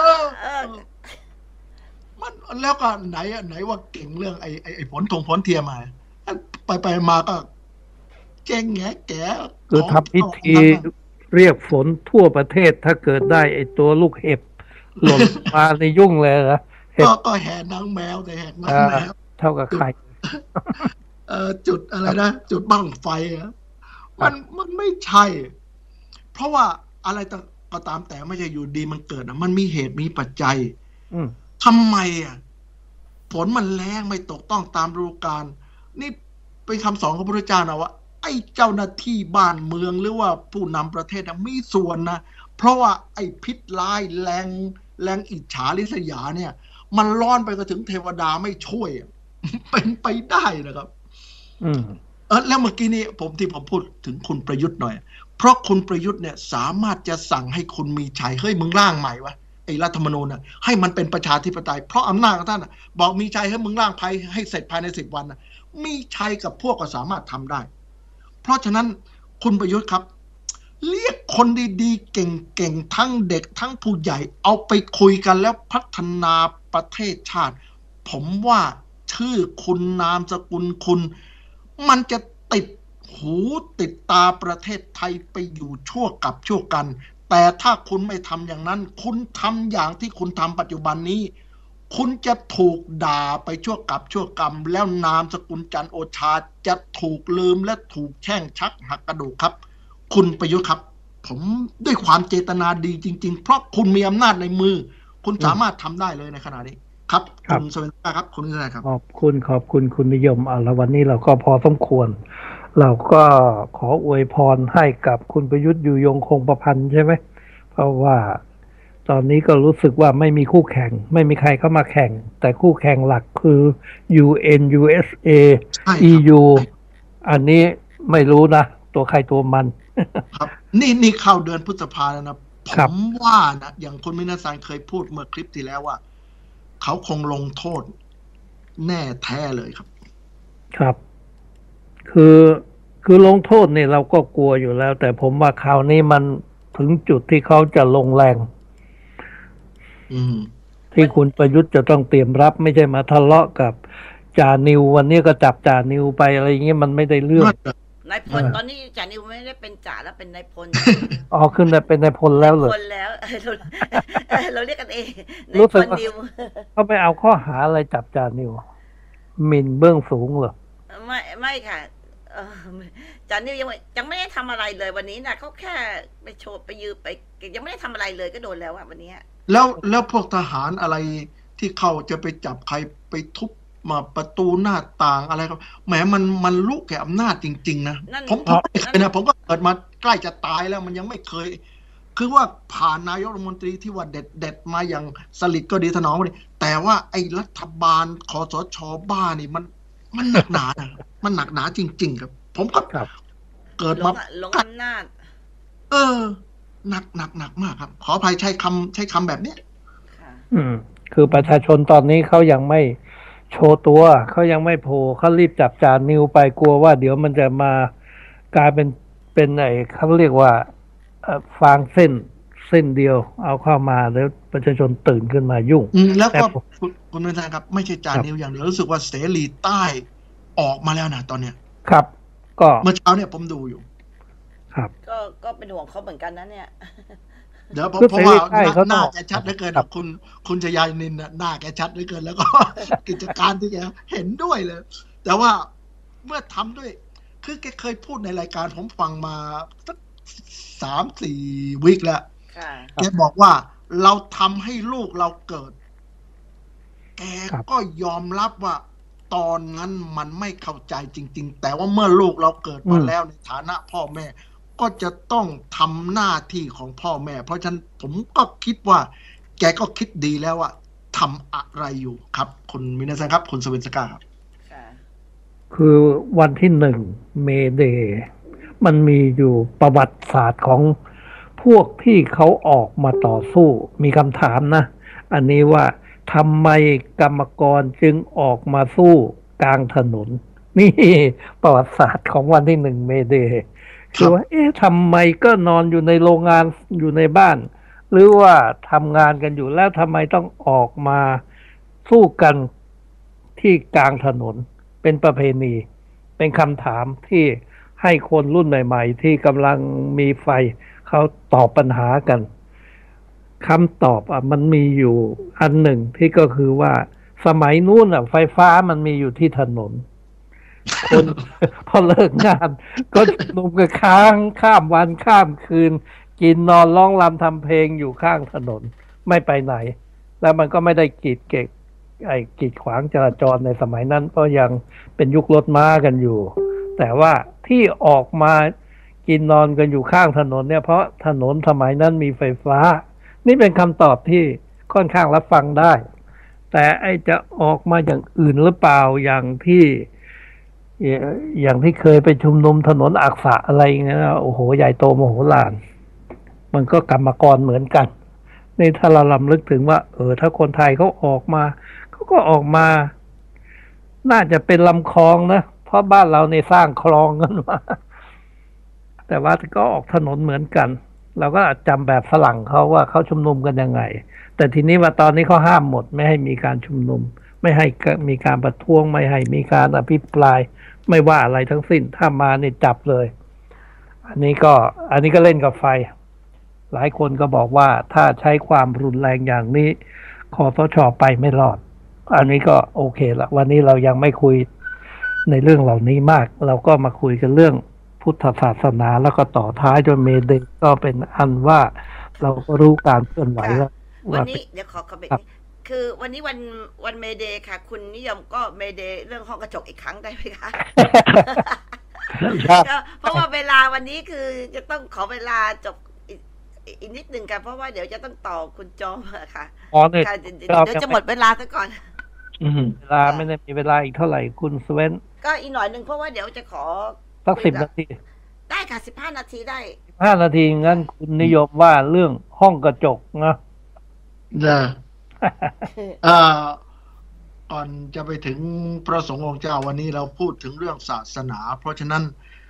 B: มันแล้วก็ไหนว่าเก่งเรื่องไอ้ผลเทียมมาไปมาก็เจ๊งแก่
C: คือทำพิธีเรียกฝนทั่วประเทศถ้าเกิดได้ไอ้ตัวลูกเห็บหล่นมาในยุ่งเลยนะ
B: ก็แห่นางแมวแต่แห่นางแมว
C: เท่ากับใคร
B: จุดอะไรนะจุดบั้งไฟมันไม่ใช่เพราะว่าอะไรก็ตามแต่ไม่ใช่อยู่ดีมันเกิดมันมีเหตุมีปัจจัยทำไมฝนมันแรงไม่ตกต้องตามฤดูกาลนี่เป็นคำสอนของพระพุทธเจ้านะว่าไอ้เจ้าหน้าที่บ้านเมืองหรือว่าผู้นำประเทศมีส่วนนะเพราะว่าไอ้พิษร้ายแรงอิจฉาริษยาเนี่ยมันร้อนไปก็ถึงเทวดาไม่ช่วยเป็นไปได้นะครับแล้วเมื่อกี้นี้ผมพูดถึงคุณประยุทธ์หน่อยเพราะคุณประยุทธ์เนี่ยสามารถจะสั่งให้คุณมีชัยเฮ้ยมึงร่างใหม่วะไอ้รัฐธรรมนูญน่ะให้มันเป็นประชาธิปไตยเพราะอำนาจของท่านบอกมีชัยให้มึงร่างให้เสร็จภายใน10 วันนะมีชัยกับพวกก็สามารถทำได้เพราะฉะนั้นคุณประยุทธ์ครับเรียกคนดีๆเก่งๆทั้งเด็กทั้งผู้ใหญ่เอาไปคุยกันแล้วพัฒนาประเทศชาติผมว่าชื่อคุณนามสกุลคุณมันจะติดหูติดตาประเทศไทยไปอยู่ชั่วกับชั่วกันแต่ถ้าคุณไม่ทำอย่างนั้นคุณทำอย่างที่คุณทำปัจจุบันนี้คุณจะถูกด่าไปชั่วกับชั่วกรรมแล้วนามสกุลจันทร์โอชาจะถูกลืมและถูกแช่งชักหักกระดูกครับคุณประยุทธ์ครับผมด้วยความเจตนาดีจริงๆเพราะคุณมีอำนาจในมือคุณสามารถทำได้เลยในขณะนี้ครับคุณสเวนต้าครับคุณนิรันดร์ครับขอบ
C: คุณคุณนิยมแล้ววันนี้เราก็พอสมควรเราก็ขออวยพรให้กับคุณประยุทธ์อยู่ยงคงประพันธ์ใช่ไหมเพราะว่าตอนนี้ก็รู้สึกว่าไม่มีคู่แข่งไม่มีใครเข้ามาแข่งแต่คู่แข่งหลักคือ UN USA EU อันนี้ไม่รู้นะตัวใครตัวมัน
B: ครับนี่เข้าเดือนพฤษภาแล้วนะผมว่านะอย่างคุณมินาซันเคยพูดเมื่อคลิปที่แล้วว่าเขาคงลงโทษแน่แท้เลยครับ
C: ครับคือลงโทษเนี่ยเราก็กลัวอยู่แล้วแต่ผมว่าคราวนี้มันถึงจุดที่เขาจะลงแรงที่คุณประยุทธ์จะต้องเตรียมรับไม่ใช่มาทะเลาะกับจ่านิววันนี้ก็จับจ่านิวไปอะไรอย่างเงี้ยมันไม่ได้เรื่อง
A: นายพลตอนนี้จ่านิวไม่ได้เป็นจ่าแล้วเป็นนายพล
C: ขึ้นได้เป็นนายพลแล้วเหรอ
A: พลแล้วเราเรียกกันเอง
C: รู้สึกว่าเขาไปเอาข้อหาอะไรจับจ่านิวหมิ่นเบื้องสูงเหรอ
A: ไม่ค่ะจ่านิวยังไม่ได้ทำอะไรเลยวันนี้นะเขาแค่ไปโชว์ไปยืมไปยังไม่ได้ทำอะไรเลยก็โดนแล้ววันนี้
B: แล้วพวกทหารอะไรที่เขาจะไปจับใครไปทุบมาประตูหน้าต่างอะไรครับแหมมันลุกแก่อำนาจจริงๆนะผมไม่เคยนะผมก็เกิดมาใกล้จะตายแล้วมันยังไม่เคยคือว่าผ่านนายกรัฐมนตรีที่ว่าเด็ดมาอย่างสลิดก็ดีถนอมก็ดีแต่ว่าไอ้รัฐบาลคสช.บ้านี่มันหนักหนานะมันหนักหนาจริงๆครับผมก็เกิดมา
A: ลงอำนาจ
B: หนักมากครับขออภัยใช้คำแบบนี้
C: คือประชาชนตอนนี้เขายังไม่โชว์ตัวเขายังไม่โผล่เขารีบจับจ่านิวไปกลัวว่าเดี๋ยวมันจะมากลายเป็นไอ้เขาเรียกว่าฟางเส้นเดียวเอาเข้ามาแล้วประชาชนตื่นขึ้นมายุ่ง
B: แล้วก็คุณเป็นทางครับไม่ใช่จ่านิวอย่างเดียวรู้สึกว่าเสรีใต้ออกมาแล้วนะตอนเนี้ย
C: ครับก็
B: เมื่อเช้าเนี่ยผมดูอยู่
C: ครับ
A: ก็เป็นห่วงเขาเหมือนกันนะเนี่ย
B: เดี๋ยวเพราะว่าหน้าแกชัดเหลือเกินคุณชยานินหน้าแกชัดเหลือเกินแล้วก็กิจการที่แกเห็นด้วยเลยแต่ว่าเมื่อทำด้วยคือแกเคยพูดในรายการผมฟังมาสัก3-4 วีคแล้วแกบอกว่าเราทำให้ลูกเราเกิดแกก็ยอมรับว่าตอนนั้นมันไม่เข้าใจจริงๆแต่ว่าเมื่อลูกเราเกิดมาแล้วในฐานะพ่อแม่ก็จะต้องทำหน้าที่ของพ่อแม่เพราะฉะนั้นผมก็คิดว่าแกก็คิดดีแล้วว่าทำอะไรอยู่ครับคุณมินาซังครับคุณสเวนสก้าครับ
C: คือวันที่1 เมเดย์มันมีอยู่ประวัติศาสตร์ของพวกที่เขาออกมาต่อสู้มีคำถามนะอันนี้ว่าทำไมกรรมกรจึงออกมาสู้กลางถนนนี่ประวัติศาสตร์ของวันที่1 เมเดย์คือว่าทำไมก็นอนอยู่ในโรงงานอยู่ในบ้านหรือว่าทำงานกันอยู่แล้วทำไมต้องออกมาสู้กันที่กลางถนนเป็นประเพณีเป็นคำถามที่ให้คนรุ่นใหม่ๆที่กำลังมีไฟเขาตอบปัญหากันคำตอบมันมีอยู่อันหนึ่งที่ก็คือว่าสมัยนู้นไฟฟ้ามันมีอยู่ที่ถนนคนพอเลิกงานก็นุ่มกันข้ามวันข้ามคืนกินนอนร้องรำทำเพลงอยู่ข้างถนนไม่ไปไหนแล้วมันก็ไม่ได้กีดขวางจราจรในสมัยนั้นเพราะยังเป็นยุครถม้ากันอยู่แต่ว่าที่ที่ออกมากินนอนกันอยู่ข้างถนนเนี่ยเพราะถนนสมัยนั้นมีไฟฟ้านี่เป็นคำตอบที่ค่อนข้างรับฟังได้แต่ไอจะออกมาอย่างอื่นหรือเปล่าอย่างที่เคยไปชุมนุมถนนอักษะอะไรอย่างเงี้ยโอ้โหใหญ่โตมโหฬารมันก็กรรมกรเหมือนกันนี่ถ้าเราลำลึกถึงว่าถ้าคนไทยเขาออกมาเขาก็ออกมาน่าจะเป็นลำคลองนะเพราะบ้านเราในสร้างคลองกันมาแต่ว่าก็ออกถนนเหมือนกันเราก็จำแบบฝรั่งเขาว่าเขาชุมนุมกันยังไงแต่ทีนี้ว่าตอนนี้เขาห้ามหมดไม่ให้มีการชุมนุมไม่ให้มีการประท้วงไม่ให้มีการอภิปรายไม่ว่าอะไรทั้งสิ้นถ้ามาเนี่ยจับเลยอันนี้ก็เล่นกับไฟหลายคนก็บอกว่าถ้าใช้ความรุนแรงอย่างนี้คสช.ไปไม่รอดอันนี้ก็โอเคละวันนี้เรายังไม่คุยในเรื่องเหล่านี้มากเราก็มาคุยกันเรื่องพุทธศาสนาแล้วก็ต่อท้ายจนเมเดย์ก็เป็นอันว่าเราก็รู้การเคลื่อนไหวแล้ว
A: วันนี้เดี๋ยวขอคอมเมนต์คือวันนี้วันเมเดย์ค่ะคุณนิยมก็เมเดย์เรื่องห้องกระจกอีกครั้งได้ไหมคะเพราะว่าเวลาวันนี้คือจะต้องขอเวลาจบอีกนิดหนึ่งค่ะเพราะว่าเดี๋ยวจะต้องต่อคุณจอมค่ะเดี๋ยวจะหมดเวลาซะก่อน
C: เวลาไม่ได้มีเวลาอีกเท่าไหร่คุณสเวน
A: ก็อีกหน่อยหนึ่งเพราะว่าเดี๋ยวจะขอ
C: สัก10 นาที
A: ได้ค่ะ15 นาทีได้
C: 15 นาทีงั้นคุณนิยมว่าเรื่องห้องกระจกนะ
B: ก่อนจะไปถึงพระสงฆ์องค์เจ้าวันนี้เราพูดถึงเรื่องศาสนาเพราะฉะนั้น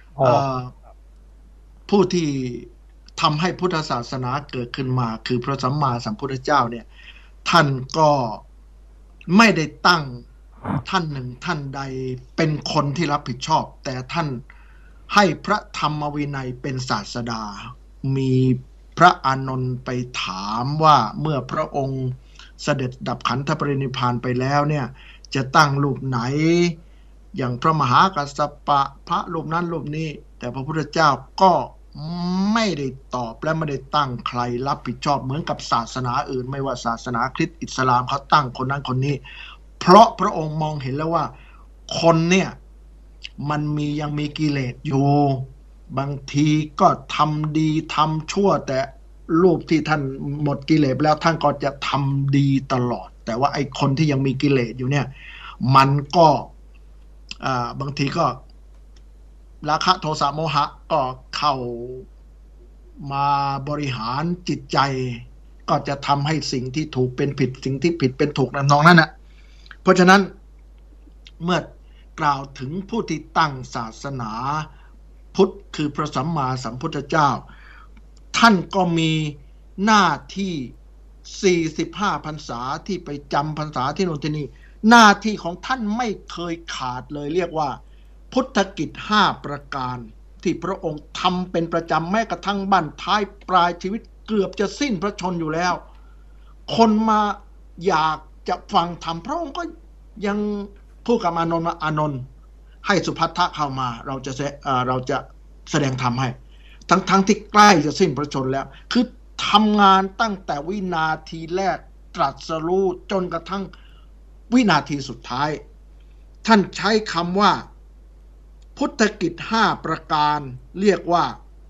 B: ผู้ที่ทำให้พุทธศาสนาเกิดขึ้นมาคือพระสัมมาสัมพุทธเจ้าเนี่ยท่านก็ไม่ได้ตั้งท่านหนึ่งท่านใดเป็นคนที่รับผิดชอบแต่ท่านให้พระธรรมวินัยเป็นศาสดามีพระอานนท์ไปถามว่าเมื่อพระองค์เสด็จดับขันธปรินิพพานไปแล้วเนี่ยจะตั้งรูปไหนอย่างพระมหากัสสปะพระรูปนั้นรูปนี้แต่พระพุทธเจ้าก็ไม่ได้ตอบและไม่ได้ตั้งใครรับผิดชอบเหมือนกับศาสนาอื่นไม่ว่าศาสนาคริสต์อิสลามเขาตั้งคนนั้นคนนี้เพราะพระองค์มองเห็นแล้วว่าคนเนี่ยมันยังมีกิเลสอยู่บางทีก็ทำดีทำชั่วแต่รูปที่ท่านหมดกิเลสแล้วท่านก็จะทำดีตลอดแต่ว่าไอ้คนที่ยังมีกิเลสอยู่เนี่ยมันก็บางทีก็ราคะโทสะโมหะก็เข้ามาบริหารจิตใจก็จะทำให้สิ่งที่ถูกเป็นผิดสิ่งที่ผิดเป็นถูกน้องนั่นน่ะเพราะฉะนั้นเมื่อกล่าวถึงผู้ที่ตั้งศาสนาพุทธคือพระสัมมาสัมพุทธเจ้าท่านก็มีหน้าที่45 พรรษาที่ไปจำพรรษาที่โน่นที่นี่หน้าที่ของท่านไม่เคยขาดเลยเรียกว่าพุทธกิจ5 ประการที่พระองค์ทำเป็นประจำแม้กระทั่งบั้นท้ายปลายชีวิตเกือบจะสิ้นพระชนอยู่แล้วคนมาอยากจะฟังธรรมพระองค์ก็ยังพูดกับอานนท์ว่าอานนท์ให้สุภัททะเข้ามาเราจะแสดงธรรมให้ทั้งที่ใกล้จะสิ้นพระชนแล้วคือทำงานตั้งแต่วินาทีแรกตรัสรู้จนกระทั่งวินาทีสุดท้ายท่านใช้คำว่าพุทธกิจ5 ประการเรียกว่า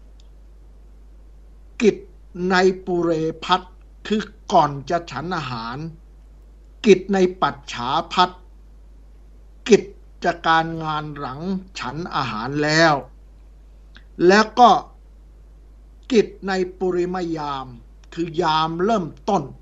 B: กิจในปุเรพัทคือก่อนจะฉันอาหารกิจในปัจฉาพัทกิจการงานหลังฉันอาหารแล้วก็กิจในปุริมยามคือยามเริ่มต้น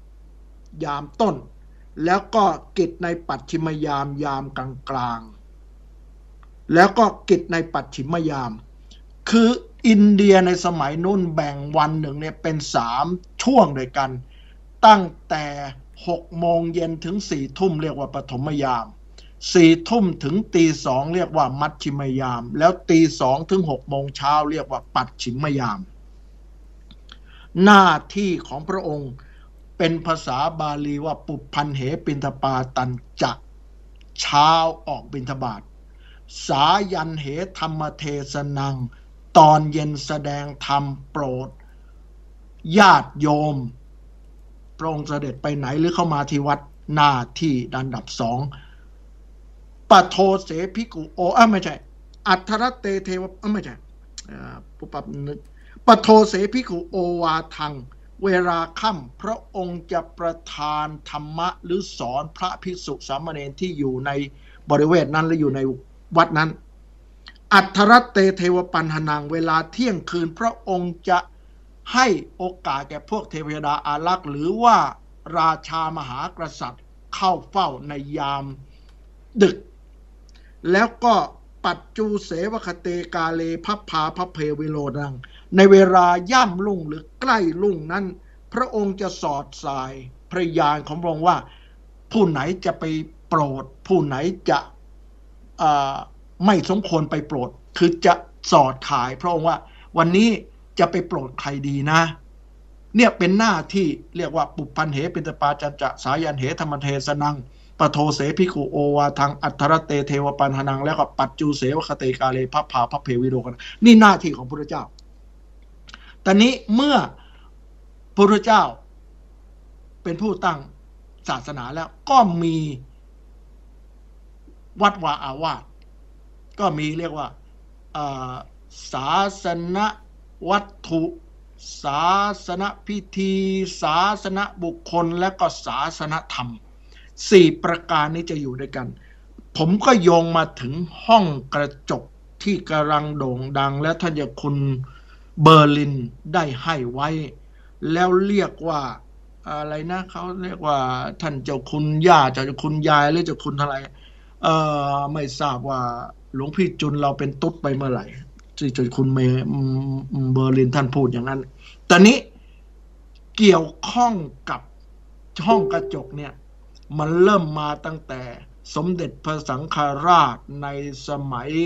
B: แล้วก็กิจในปัจฉิมยามยามกลางแล้วก็กิจในปัจฉิมยามคืออินเดียในสมัยนู้นแบ่งวันหนึ่งเนี่ยเป็น3 ช่วงด้วยกันตั้งแต่6 โมงเย็นถึง4 ทุ่มเรียกว่าปฐมยาม4 ทุ่มถึงตี 2เรียกว่ามัชชิมยามแล้วตี 2 ถึง 6 โมงเช้าเรียกว่าปัจฉิมยามหน้าที่ของพระองค์เป็นภาษาบาลีว่าปุพพันเหปินทปาตันจะเช้าออกบิณฑบาตสายันเหธรรมเทศนังตอนเย็นแสดงธรรมโปรดญาติโยมพระองค์เสด็จไปไหนหรือเข้ามาที่วัดหน้าที่อันดับ 2ปโทเสภิกขุไม่ใช่อัทรเตเทวไม่ใช่ปุปปับนึกปโทเสภิกขุโอวาทังเวลาค่ำพระองค์จะประทานธรรมะหรือสอนพระภิกษุสามเณรที่อยู่ในบริเวณนั้นหรืออยู่ในวัดนั้นอัทรเตเทวปันหนังเวลาเที่ยงคืนพระองค์จะให้โอกาสแก่พวกเทวดาอารักษ์หรือว่าราชามหากษัตริย์เข้าเฝ้าในยามดึกแล้วก็ปัจจูเสวคเตกาเลพัพพาพเพวิโรดังในเวลาย่ำรุ่งหรือใกล้รุ่งนั้นพระองค์จะสอดสายพระญาณของพระองค์ว่าผู้ไหนจะไปโปรดผู้ไหนจะไม่สมควรไปโปรดคือจะสอดขายพระองค์ว่าวันนี้จะไปโปรดใครดีนะเนี่ยเป็นหน้าที่เรียกว่าปุพพันเหปิตปาจันจะสายันเหธรรมเทสนังปโทเสภิกขุโอวาทังอัทรเตเทวปันหนังแล้วก็ปัจจูเสวคเตกาเลพัพพาพเพวิโรกันนี่หน้าที่ของพระพุทธเจ้าตอนนี้เมื่อพระพุทธเจ้าเป็นผู้ตั้งศาสนาแล้วก็มีวัดวาอาวาสก็มีเรียกว่าศาสนวัตถุศาสนพิธีศาสนบุคคลและก็ศาสนธรรม4ประการนี้จะอยู่ด้วยกันผมก็โยงมาถึงห้องกระจกที่กำลังโด่งดังและท่านเจ้าคุณเบอร์ลินได้ให้ไว้แล้วเรียกว่าอะไรนะเขาเรียกว่าท่านเจ้าคุณย่าเจ้าคุณยายหรือเจ้าคุณอะไรไม่ทราบว่าหลวงพี่จุลเราเป็นตุ๊ดไปเมื่อไหร่ที่เจ้าคุณเบอร์ลินท่านพูดอย่างนั้นตอนนี้เกี่ยวข้องกับห้องกระจกเนี่ยมันเริ่มมาตั้งแต่สมเด็จพระสังฆราชในสมัย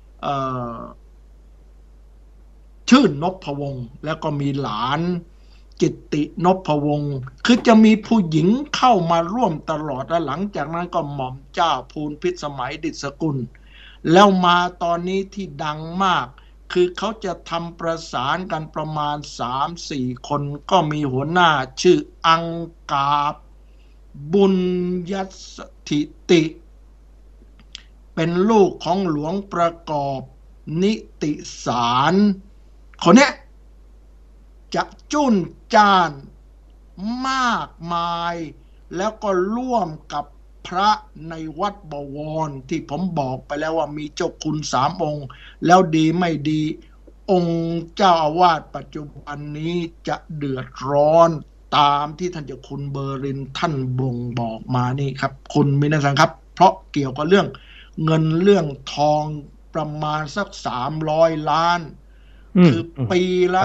B: ชื่นนพวงศ์แล้วก็มีหลานกิตตินพวงศ์คือจะมีผู้หญิงเข้ามาร่วมตลอดและหลังจากนั้นก็หม่อมเจ้าภูลพิสมัยดิษฐกุลแล้วมาตอนนี้ที่ดังมากคือเขาจะทำประสานกันประมาณ 3-4 คนก็มีหัวหน้าชื่ออังกาบบุญยสถิติเป็นลูกของหลวงประกอบนิติสารคนเนี้ยจะจุนจ้านมากมายแล้วก็ร่วมกับพระในวัดบวรที่ผมบอกไปแล้วว่ามีเจ้าคุณ3 องค์แล้วดีไม่ดีองค์เจ้าอาวาสปัจจุบันนี้จะเดือดร้อนตามที่ท่านเจ้าคุณเบอร์ลินท่านบ่งบอกมานี่ครับคุณมินาสังครับเพราะเกี่ยวกับเรื่องเงินเรื่องทองประมาณสัก300 ล้านคือปีละ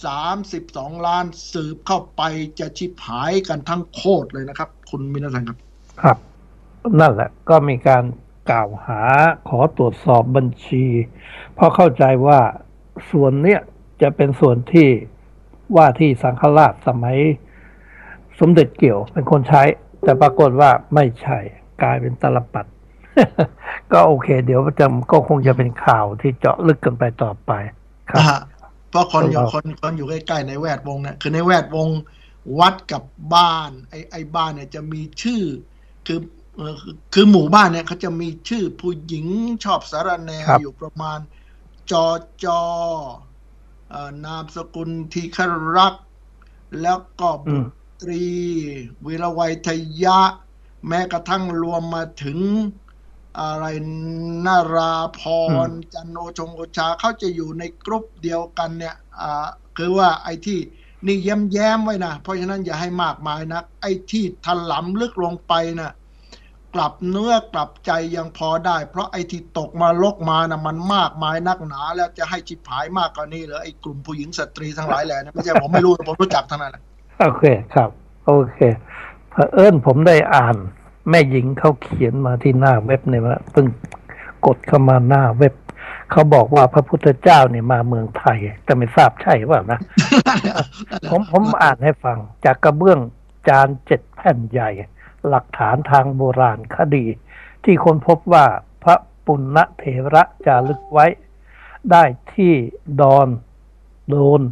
B: 32 ล้านสืบเข้าไปจะชิบหายกันทั้งโคตรเลยนะครับคุณมินาสังครับ
C: ครับนั่นแหละก็มีการกล่าวหาขอตรวจสอบบัญชีเพราะเข้าใจว่าส่วนเนี้ยจะเป็นส่วนที่ว่าที่สังฆราชสมัยสมเด็จเกี่ยวเป็นคนใช้แต่ปรากฏว่าไม่ใช่กลายเป็นตลปัด ก็โอเคเดี๋ยวก็คงจะเป็นข่าวที่เจาะลึกกันไปต่อไปครับ
B: เพราะคนอยู่ใกล้ๆในแวดวงเนี่ยคือในแวดวงวัดกับบ้านไอ้บ้านเนี่ยจะมีชื่อคือหมู่บ้านเนี่ยเขาจะมีชื่อผู้หญิงชอบสารแนอยู่ประมาณจนามสกุลทีครักษ์แล้วก็บุตรีวิรวัยทยะแม้กระทั่งรวมมาถึงอะไรนาราพรจันโอชงโอชาเขาจะอยู่ในกรุ๊ปเดียวกันเนี่ยคือว่าไอ้ที่นี่แย้มไว้นะเพราะฉะนั้นอย่าให้มากมายนักไอ้ที่ถลำลึกลงไปนะกลับเนื้อกลับใจยังพอได้เพราะไอ้ที่ตกมาลกมานะมันมากมายนักหนาแล้วจะให้ชิบหายมากกว่านี้เหรอไอ้กลุ่มผู้หญิงสตรีทั้งหลายแหละนะไม่ใช่ผมไม่รู้ผมรู้จักทั้งนั้นแหละ
C: โอเคครับโอเคเผอิญผมได้อ่านแม่หญิงเขาเขียนมาที่หน้าเว็บเนี่ยว่าเพิ่งกดเข้ามาหน้าเว็บเขาบอกว่าพระพุทธเจ้าเนี่ยมาเมืองไทยแต่ไม่ทราบใช่เปล่านะ ผมอ่านให้ฟังจากกระเบื้องจาน7 แผ่นใหญ่หลักฐานทางโบราณคดีที่ค้นพบว่าพระปุณณเถระจารึกไว้ได้ที่โดน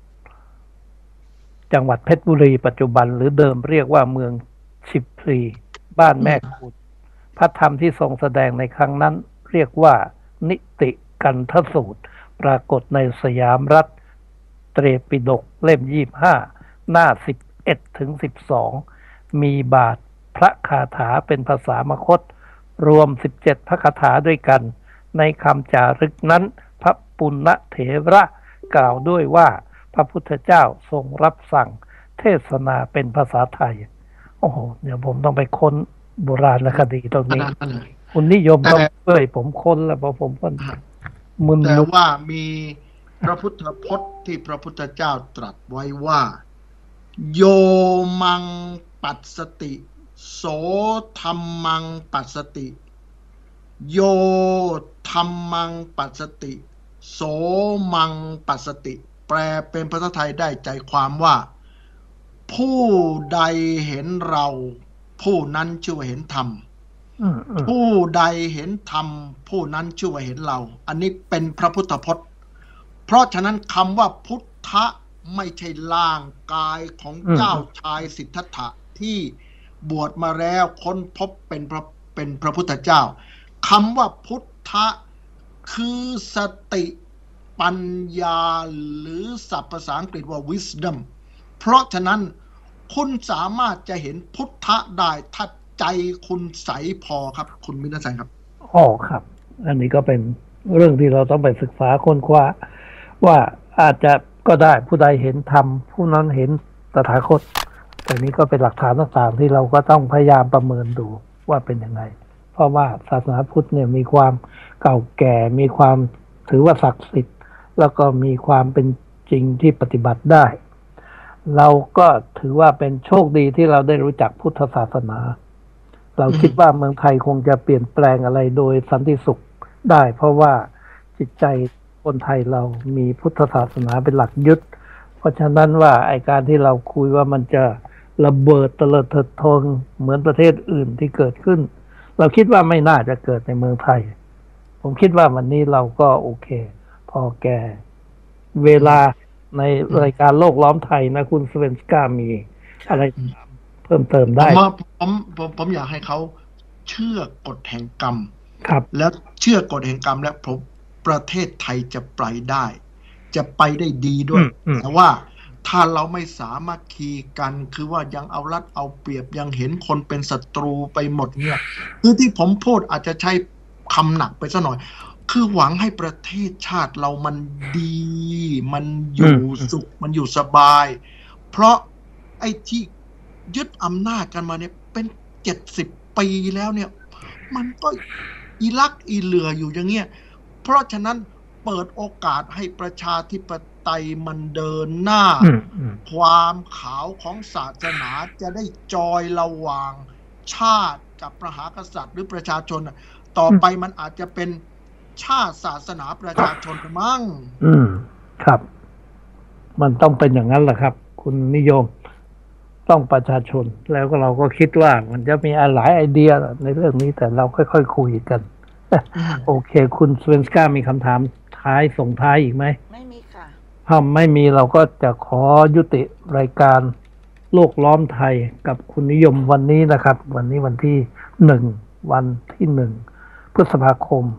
C: จังหวัดเพชรบุรีปัจจุบันหรือเดิมเรียกว่าเมืองชิบพลีบ้านแม่กุดพระธรรมที่ทรงแสดงในครั้งนั้นเรียกว่านิติกันทสูตรปรากฏในสยามรัฐเตรปิฎกเล่ม25หน้า11ถึง12มีบาทพระคาถาเป็นภาษามคธรวม17พระคาถาด้วยกันในคำจารึกนั้นพระปุณณเถระกล่าวด้วยว่าพระพุทธเจ้าทรงรับสั่งเทศนาเป็นภาษาไทยโอ้โหเดี๋ยวผมต้องไปค้นโบราณคดีตรงนี้คุณนิยมต้องช่วยผมค้นแล้วเพราะผมก็มึน
B: แต่ว่ามีพระพุทธพจน์ที่พระพุทธเจ้าตรัสไว้ว่าโยมังปัสสติโสธัมมังปัสสติโยธัมมังปัสสติโสมังปัสสติแปลเป็นภาษาไทยได้ใจความว่าผู้ใดเห็นเราผู้นั้นชื่อว่าเห็นธรรมผู้ใดเห็นธรรมผู้นั้นชื่อว่าเห็นเราอันนี้เป็นพระพุทธพจน์เพราะฉะนั้นคำว่าพุทธะไม่ใช่ร่างกายของเจ้าชายสิทธัตถะที่บวชมาแล้วค้นพบเป็นพระพุทธเจ้าคำว่าพุทธะคือสติปัญญาหรือศัพท์ภาษาอังกฤษว่า wisdom เพราะฉะนั้นคุณสามารถจะเห็นพุทธะได้ถ้าใจคุณใสพอครับคุณมินสันครับ
C: อ๋อครับอันนี้ก็เป็นเรื่องที่เราต้องไปศึกษาค้นคว้าว่าอาจจะก็ได้ผู้ใดเห็นธรรมผู้นั้นเห็นตถาคตแต่นี้ก็เป็นหลักฐานต่างๆที่เราก็ต้องพยายามประเมินดูว่าเป็นยังไงเพราะว่าศาสนาพุทธเนี่ยมีความเก่าแก่มีความถือว่าศักดิ์สิทธิ์แล้วก็มีความเป็นจริงที่ปฏิบัติได้เราก็ถือว่าเป็นโชคดีที่เราได้รู้จักพุทธศาสนาเราคิดว่าเมืองไทยคงจะเปลี่ยนแปลงอะไรโดยสันติสุขได้เพราะว่าจิตใจคนไทยเรามีพุทธศาสนาเป็นหลักยึดเพราะฉะนั้นว่าไอ้การที่เราคุยว่ามันจะระเบิดเตลิดเถิดเทิงเหมือนประเทศอื่นที่เกิดขึ้นเราคิดว่าไม่น่าจะเกิดในเมืองไทยผมคิดว่าวันนี้เราก็โอเคพอแก่เวลาในรายการโลกล้อมไทยนะคุณสเวนสกามีอะไรเพิ่มเติมได้
B: ผมอยากให้เขาเชื่อกฎแห่งกรรม
C: ครับ
B: แล้วเชื่อกฎแห่งกรรมแล้วประเทศไทยจะไปได้จะไปได้ดีด้วยแต่ว่าถ้าเราไม่สามัคคีกันคือว่ายังเอารัดเอาเปรียบยังเห็นคนเป็นศัตรูไปหมดเนี่ยคือที่ผมพูดอาจจะใช้คำหนักไปซะหน่อยคือหวังให้ประเทศชาติเรามันดีมันอยู่สุขมันอยู่สบายเพราะไอ้ที่ยึดอำนาจกันมาเนี่ยเป็น70 ปีแล้วเนี่ยมันก็อีลักอีเหลืออยู่อย่างเงี้ยเพราะฉะนั้นเปิดโอกาสให้ประชาธิปไตยมันเดินหน้าความขาวของศาสนาจะได้จอยระหว่างชาติกับพระมหากษัตริย์หรือประชาชนต่อไปมันอาจจะเป็นชาติศาสนาประชาชนมั้ง
C: ครับมันต้องเป็นอย่างนั้นแหละครับคุณนิยมต้องประชาชนแล้วก็เราก็คิดว่ามันจะมีหลายไอเดียในเรื่องนี้แต่เราค่อยๆคุยกันโอเคคุณสเวนสกามีคำถามท้ายส่งท้ายอีกไหม
A: ไม่มีค่ะ
C: ถ้าไม่มีเราก็จะขอยุติรายการโลกล้อมไทยกับคุณนิยมวันนี้นะครับวันนี้วันที่วันที่1พฤษภาคม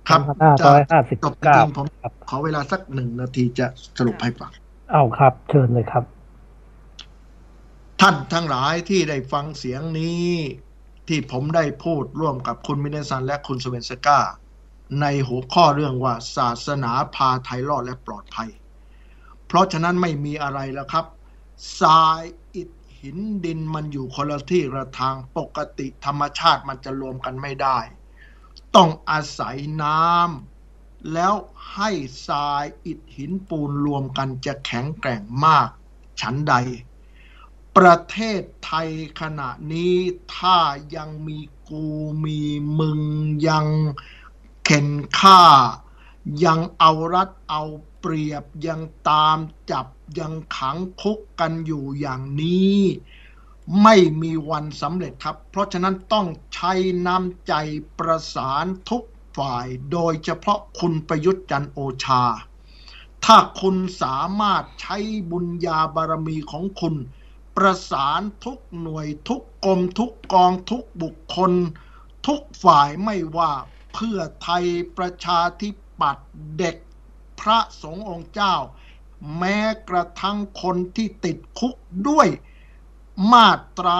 C: 2559
B: ผมขอเวลาสัก1 นาทีจะสรุปให้ฟัง
C: เอาครับเชิญเลยครับ
B: ท่านทั้งหลายที่ได้ฟังเสียงนี้ที่ผมได้พูดร่วมกับคุณมินสันและคุณสเวนสกาในหัวข้อเรื่องว่าศาสนาพาไทยรอดและปลอดภัยเพราะฉะนั้นไม่มีอะไรแล้วครับทรายอิฐหินดินมันอยู่คนละที่ละทางปกติธรรมชาติมันจะรวมกันไม่ได้ต้องอาศัยน้ำแล้วให้ทรายอิฐหินปูนรวมกันจะแข็งแกร่งมากฉันใดประเทศไทยขณะนี้ถ้ายังมีกูมีมึงยังเข็นฆ่ายังเอารัดเอาเปรียบยังตามจับยังขังคุกกันอยู่อย่างนี้ไม่มีวันสำเร็จครับเพราะฉะนั้นต้องใช้น้ำใจประสานทุกฝ่ายโดยเฉพาะคุณประยุทธ์จันทร์โอชาถ้าคุณสามารถใช้บุญญาบารมีของคุณประสานทุกหน่วยทุกกรมทุกกองทุกบุคคลทุกฝ่ายไม่ว่าเพื่อไทยประชาธิบัติเด็กพระสงฆ์องค์เจ้าแม้กระทั่งคนที่ติดคุกด้วยมาตรา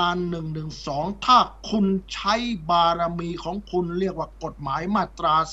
B: 112ถ้าคุณใช้บารมีของคุณเรียกว่ากฎหมายมาตรา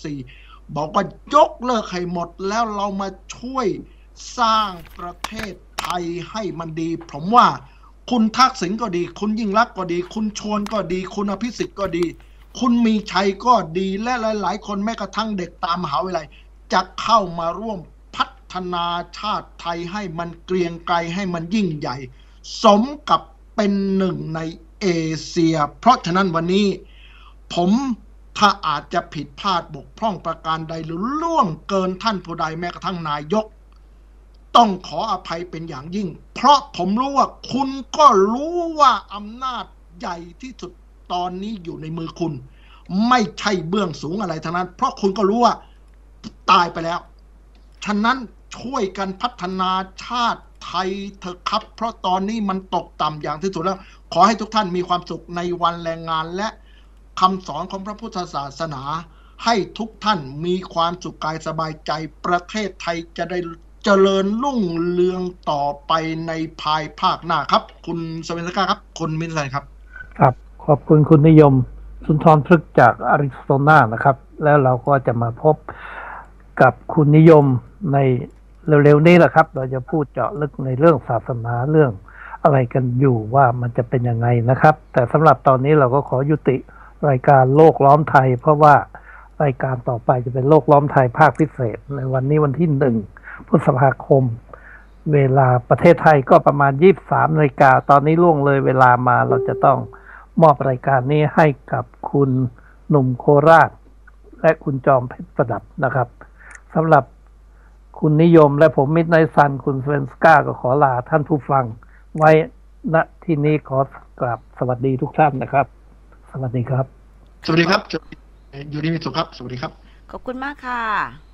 B: 44บอกว่ายกเลิกให้หมดแล้วเรามาช่วยสร้างประเทศไทยให้มันดีผมว่าคุณทักษิณก็ดีคุณยิ่งลักษณ์ก็ดีคุณชวนก็ดีคุณอภิสิทธิ์ก็ดีคุณมีชัยก็ดีและหลายๆคนแม้กระทั่งเด็กตามมหาวิทยาลัยจะเข้ามาร่วมพัฒนาชาติไทยให้มันเกรียงไกรให้มันยิ่งใหญ่สมกับเป็นหนึ่งในเอเชียเพราะฉะนั้นวันนี้ผมถ้าอาจจะผิดพลาดบกพร่องประการใดหรือล่วงเกินท่านผู้ใดแม้กระทั่งนายกต้องขออภัยเป็นอย่างยิ่งเพราะผมรู้ว่าคุณก็รู้ว่าอำนาจใหญ่ที่สุดตอนนี้อยู่ในมือคุณไม่ใช่เบื้องสูงอะไรทั้งนั้นเพราะคุณก็รู้ว่าตายไปแล้วฉะนั้นช่วยกันพัฒนาชาติไทยเถอะครับเพราะตอนนี้มันตกต่ำอย่างที่สุดแล้วขอให้ทุกท่านมีความสุขในวันแรงงานและคำสอนของพระพุทธศาสนาให้ทุกท่านมีความสุขกายสบายใจประเทศไทยจะได้เจริญรุ่งเรืองต่อไปในภายภาคหน้าครับคุณสเวนสก้าครับคุณมินสันครับ
C: ครับขอบคุณคุณนิยมสุนทรพฤกษ์จากอาริโซนานะครับแล้วเราก็จะมาพบกับคุณนิยมในเร็วๆนี้แหละครับเราจะพูดเจาะลึกในเรื่องศาสนาเรื่องอะไรกันอยู่ว่ามันจะเป็นยังไงนะครับแต่สำหรับตอนนี้เราก็ขอยุติรายการโลกล้อมไทยเพราะว่ารายการต่อไปจะเป็นโลกล้อมไทยภาคพิเศษในวันนี้วันที่1 พฤษภาคมเวลาประเทศไทยก็ประมาณ 23 นาฬิกาตอนนี้ล่วงเลยเวลามาเราจะต้องมอบรายการนี้ให้กับคุณหนุ่มโคราชและคุณจอมเพชรประดับนะครับสำหรับคุณนิยมและผมมิตรไนซันคุณสเวนสก้าก็ขอลาท่านผู้ฟังไว้ณที่นี้ขอกราบสวัสดีทุกท่านนะครับสวัสดีครับ
B: สวัสดีครับอยู่ดีมีสุขครับสวัสดีครับ
A: ขอบคุณมากค่ะ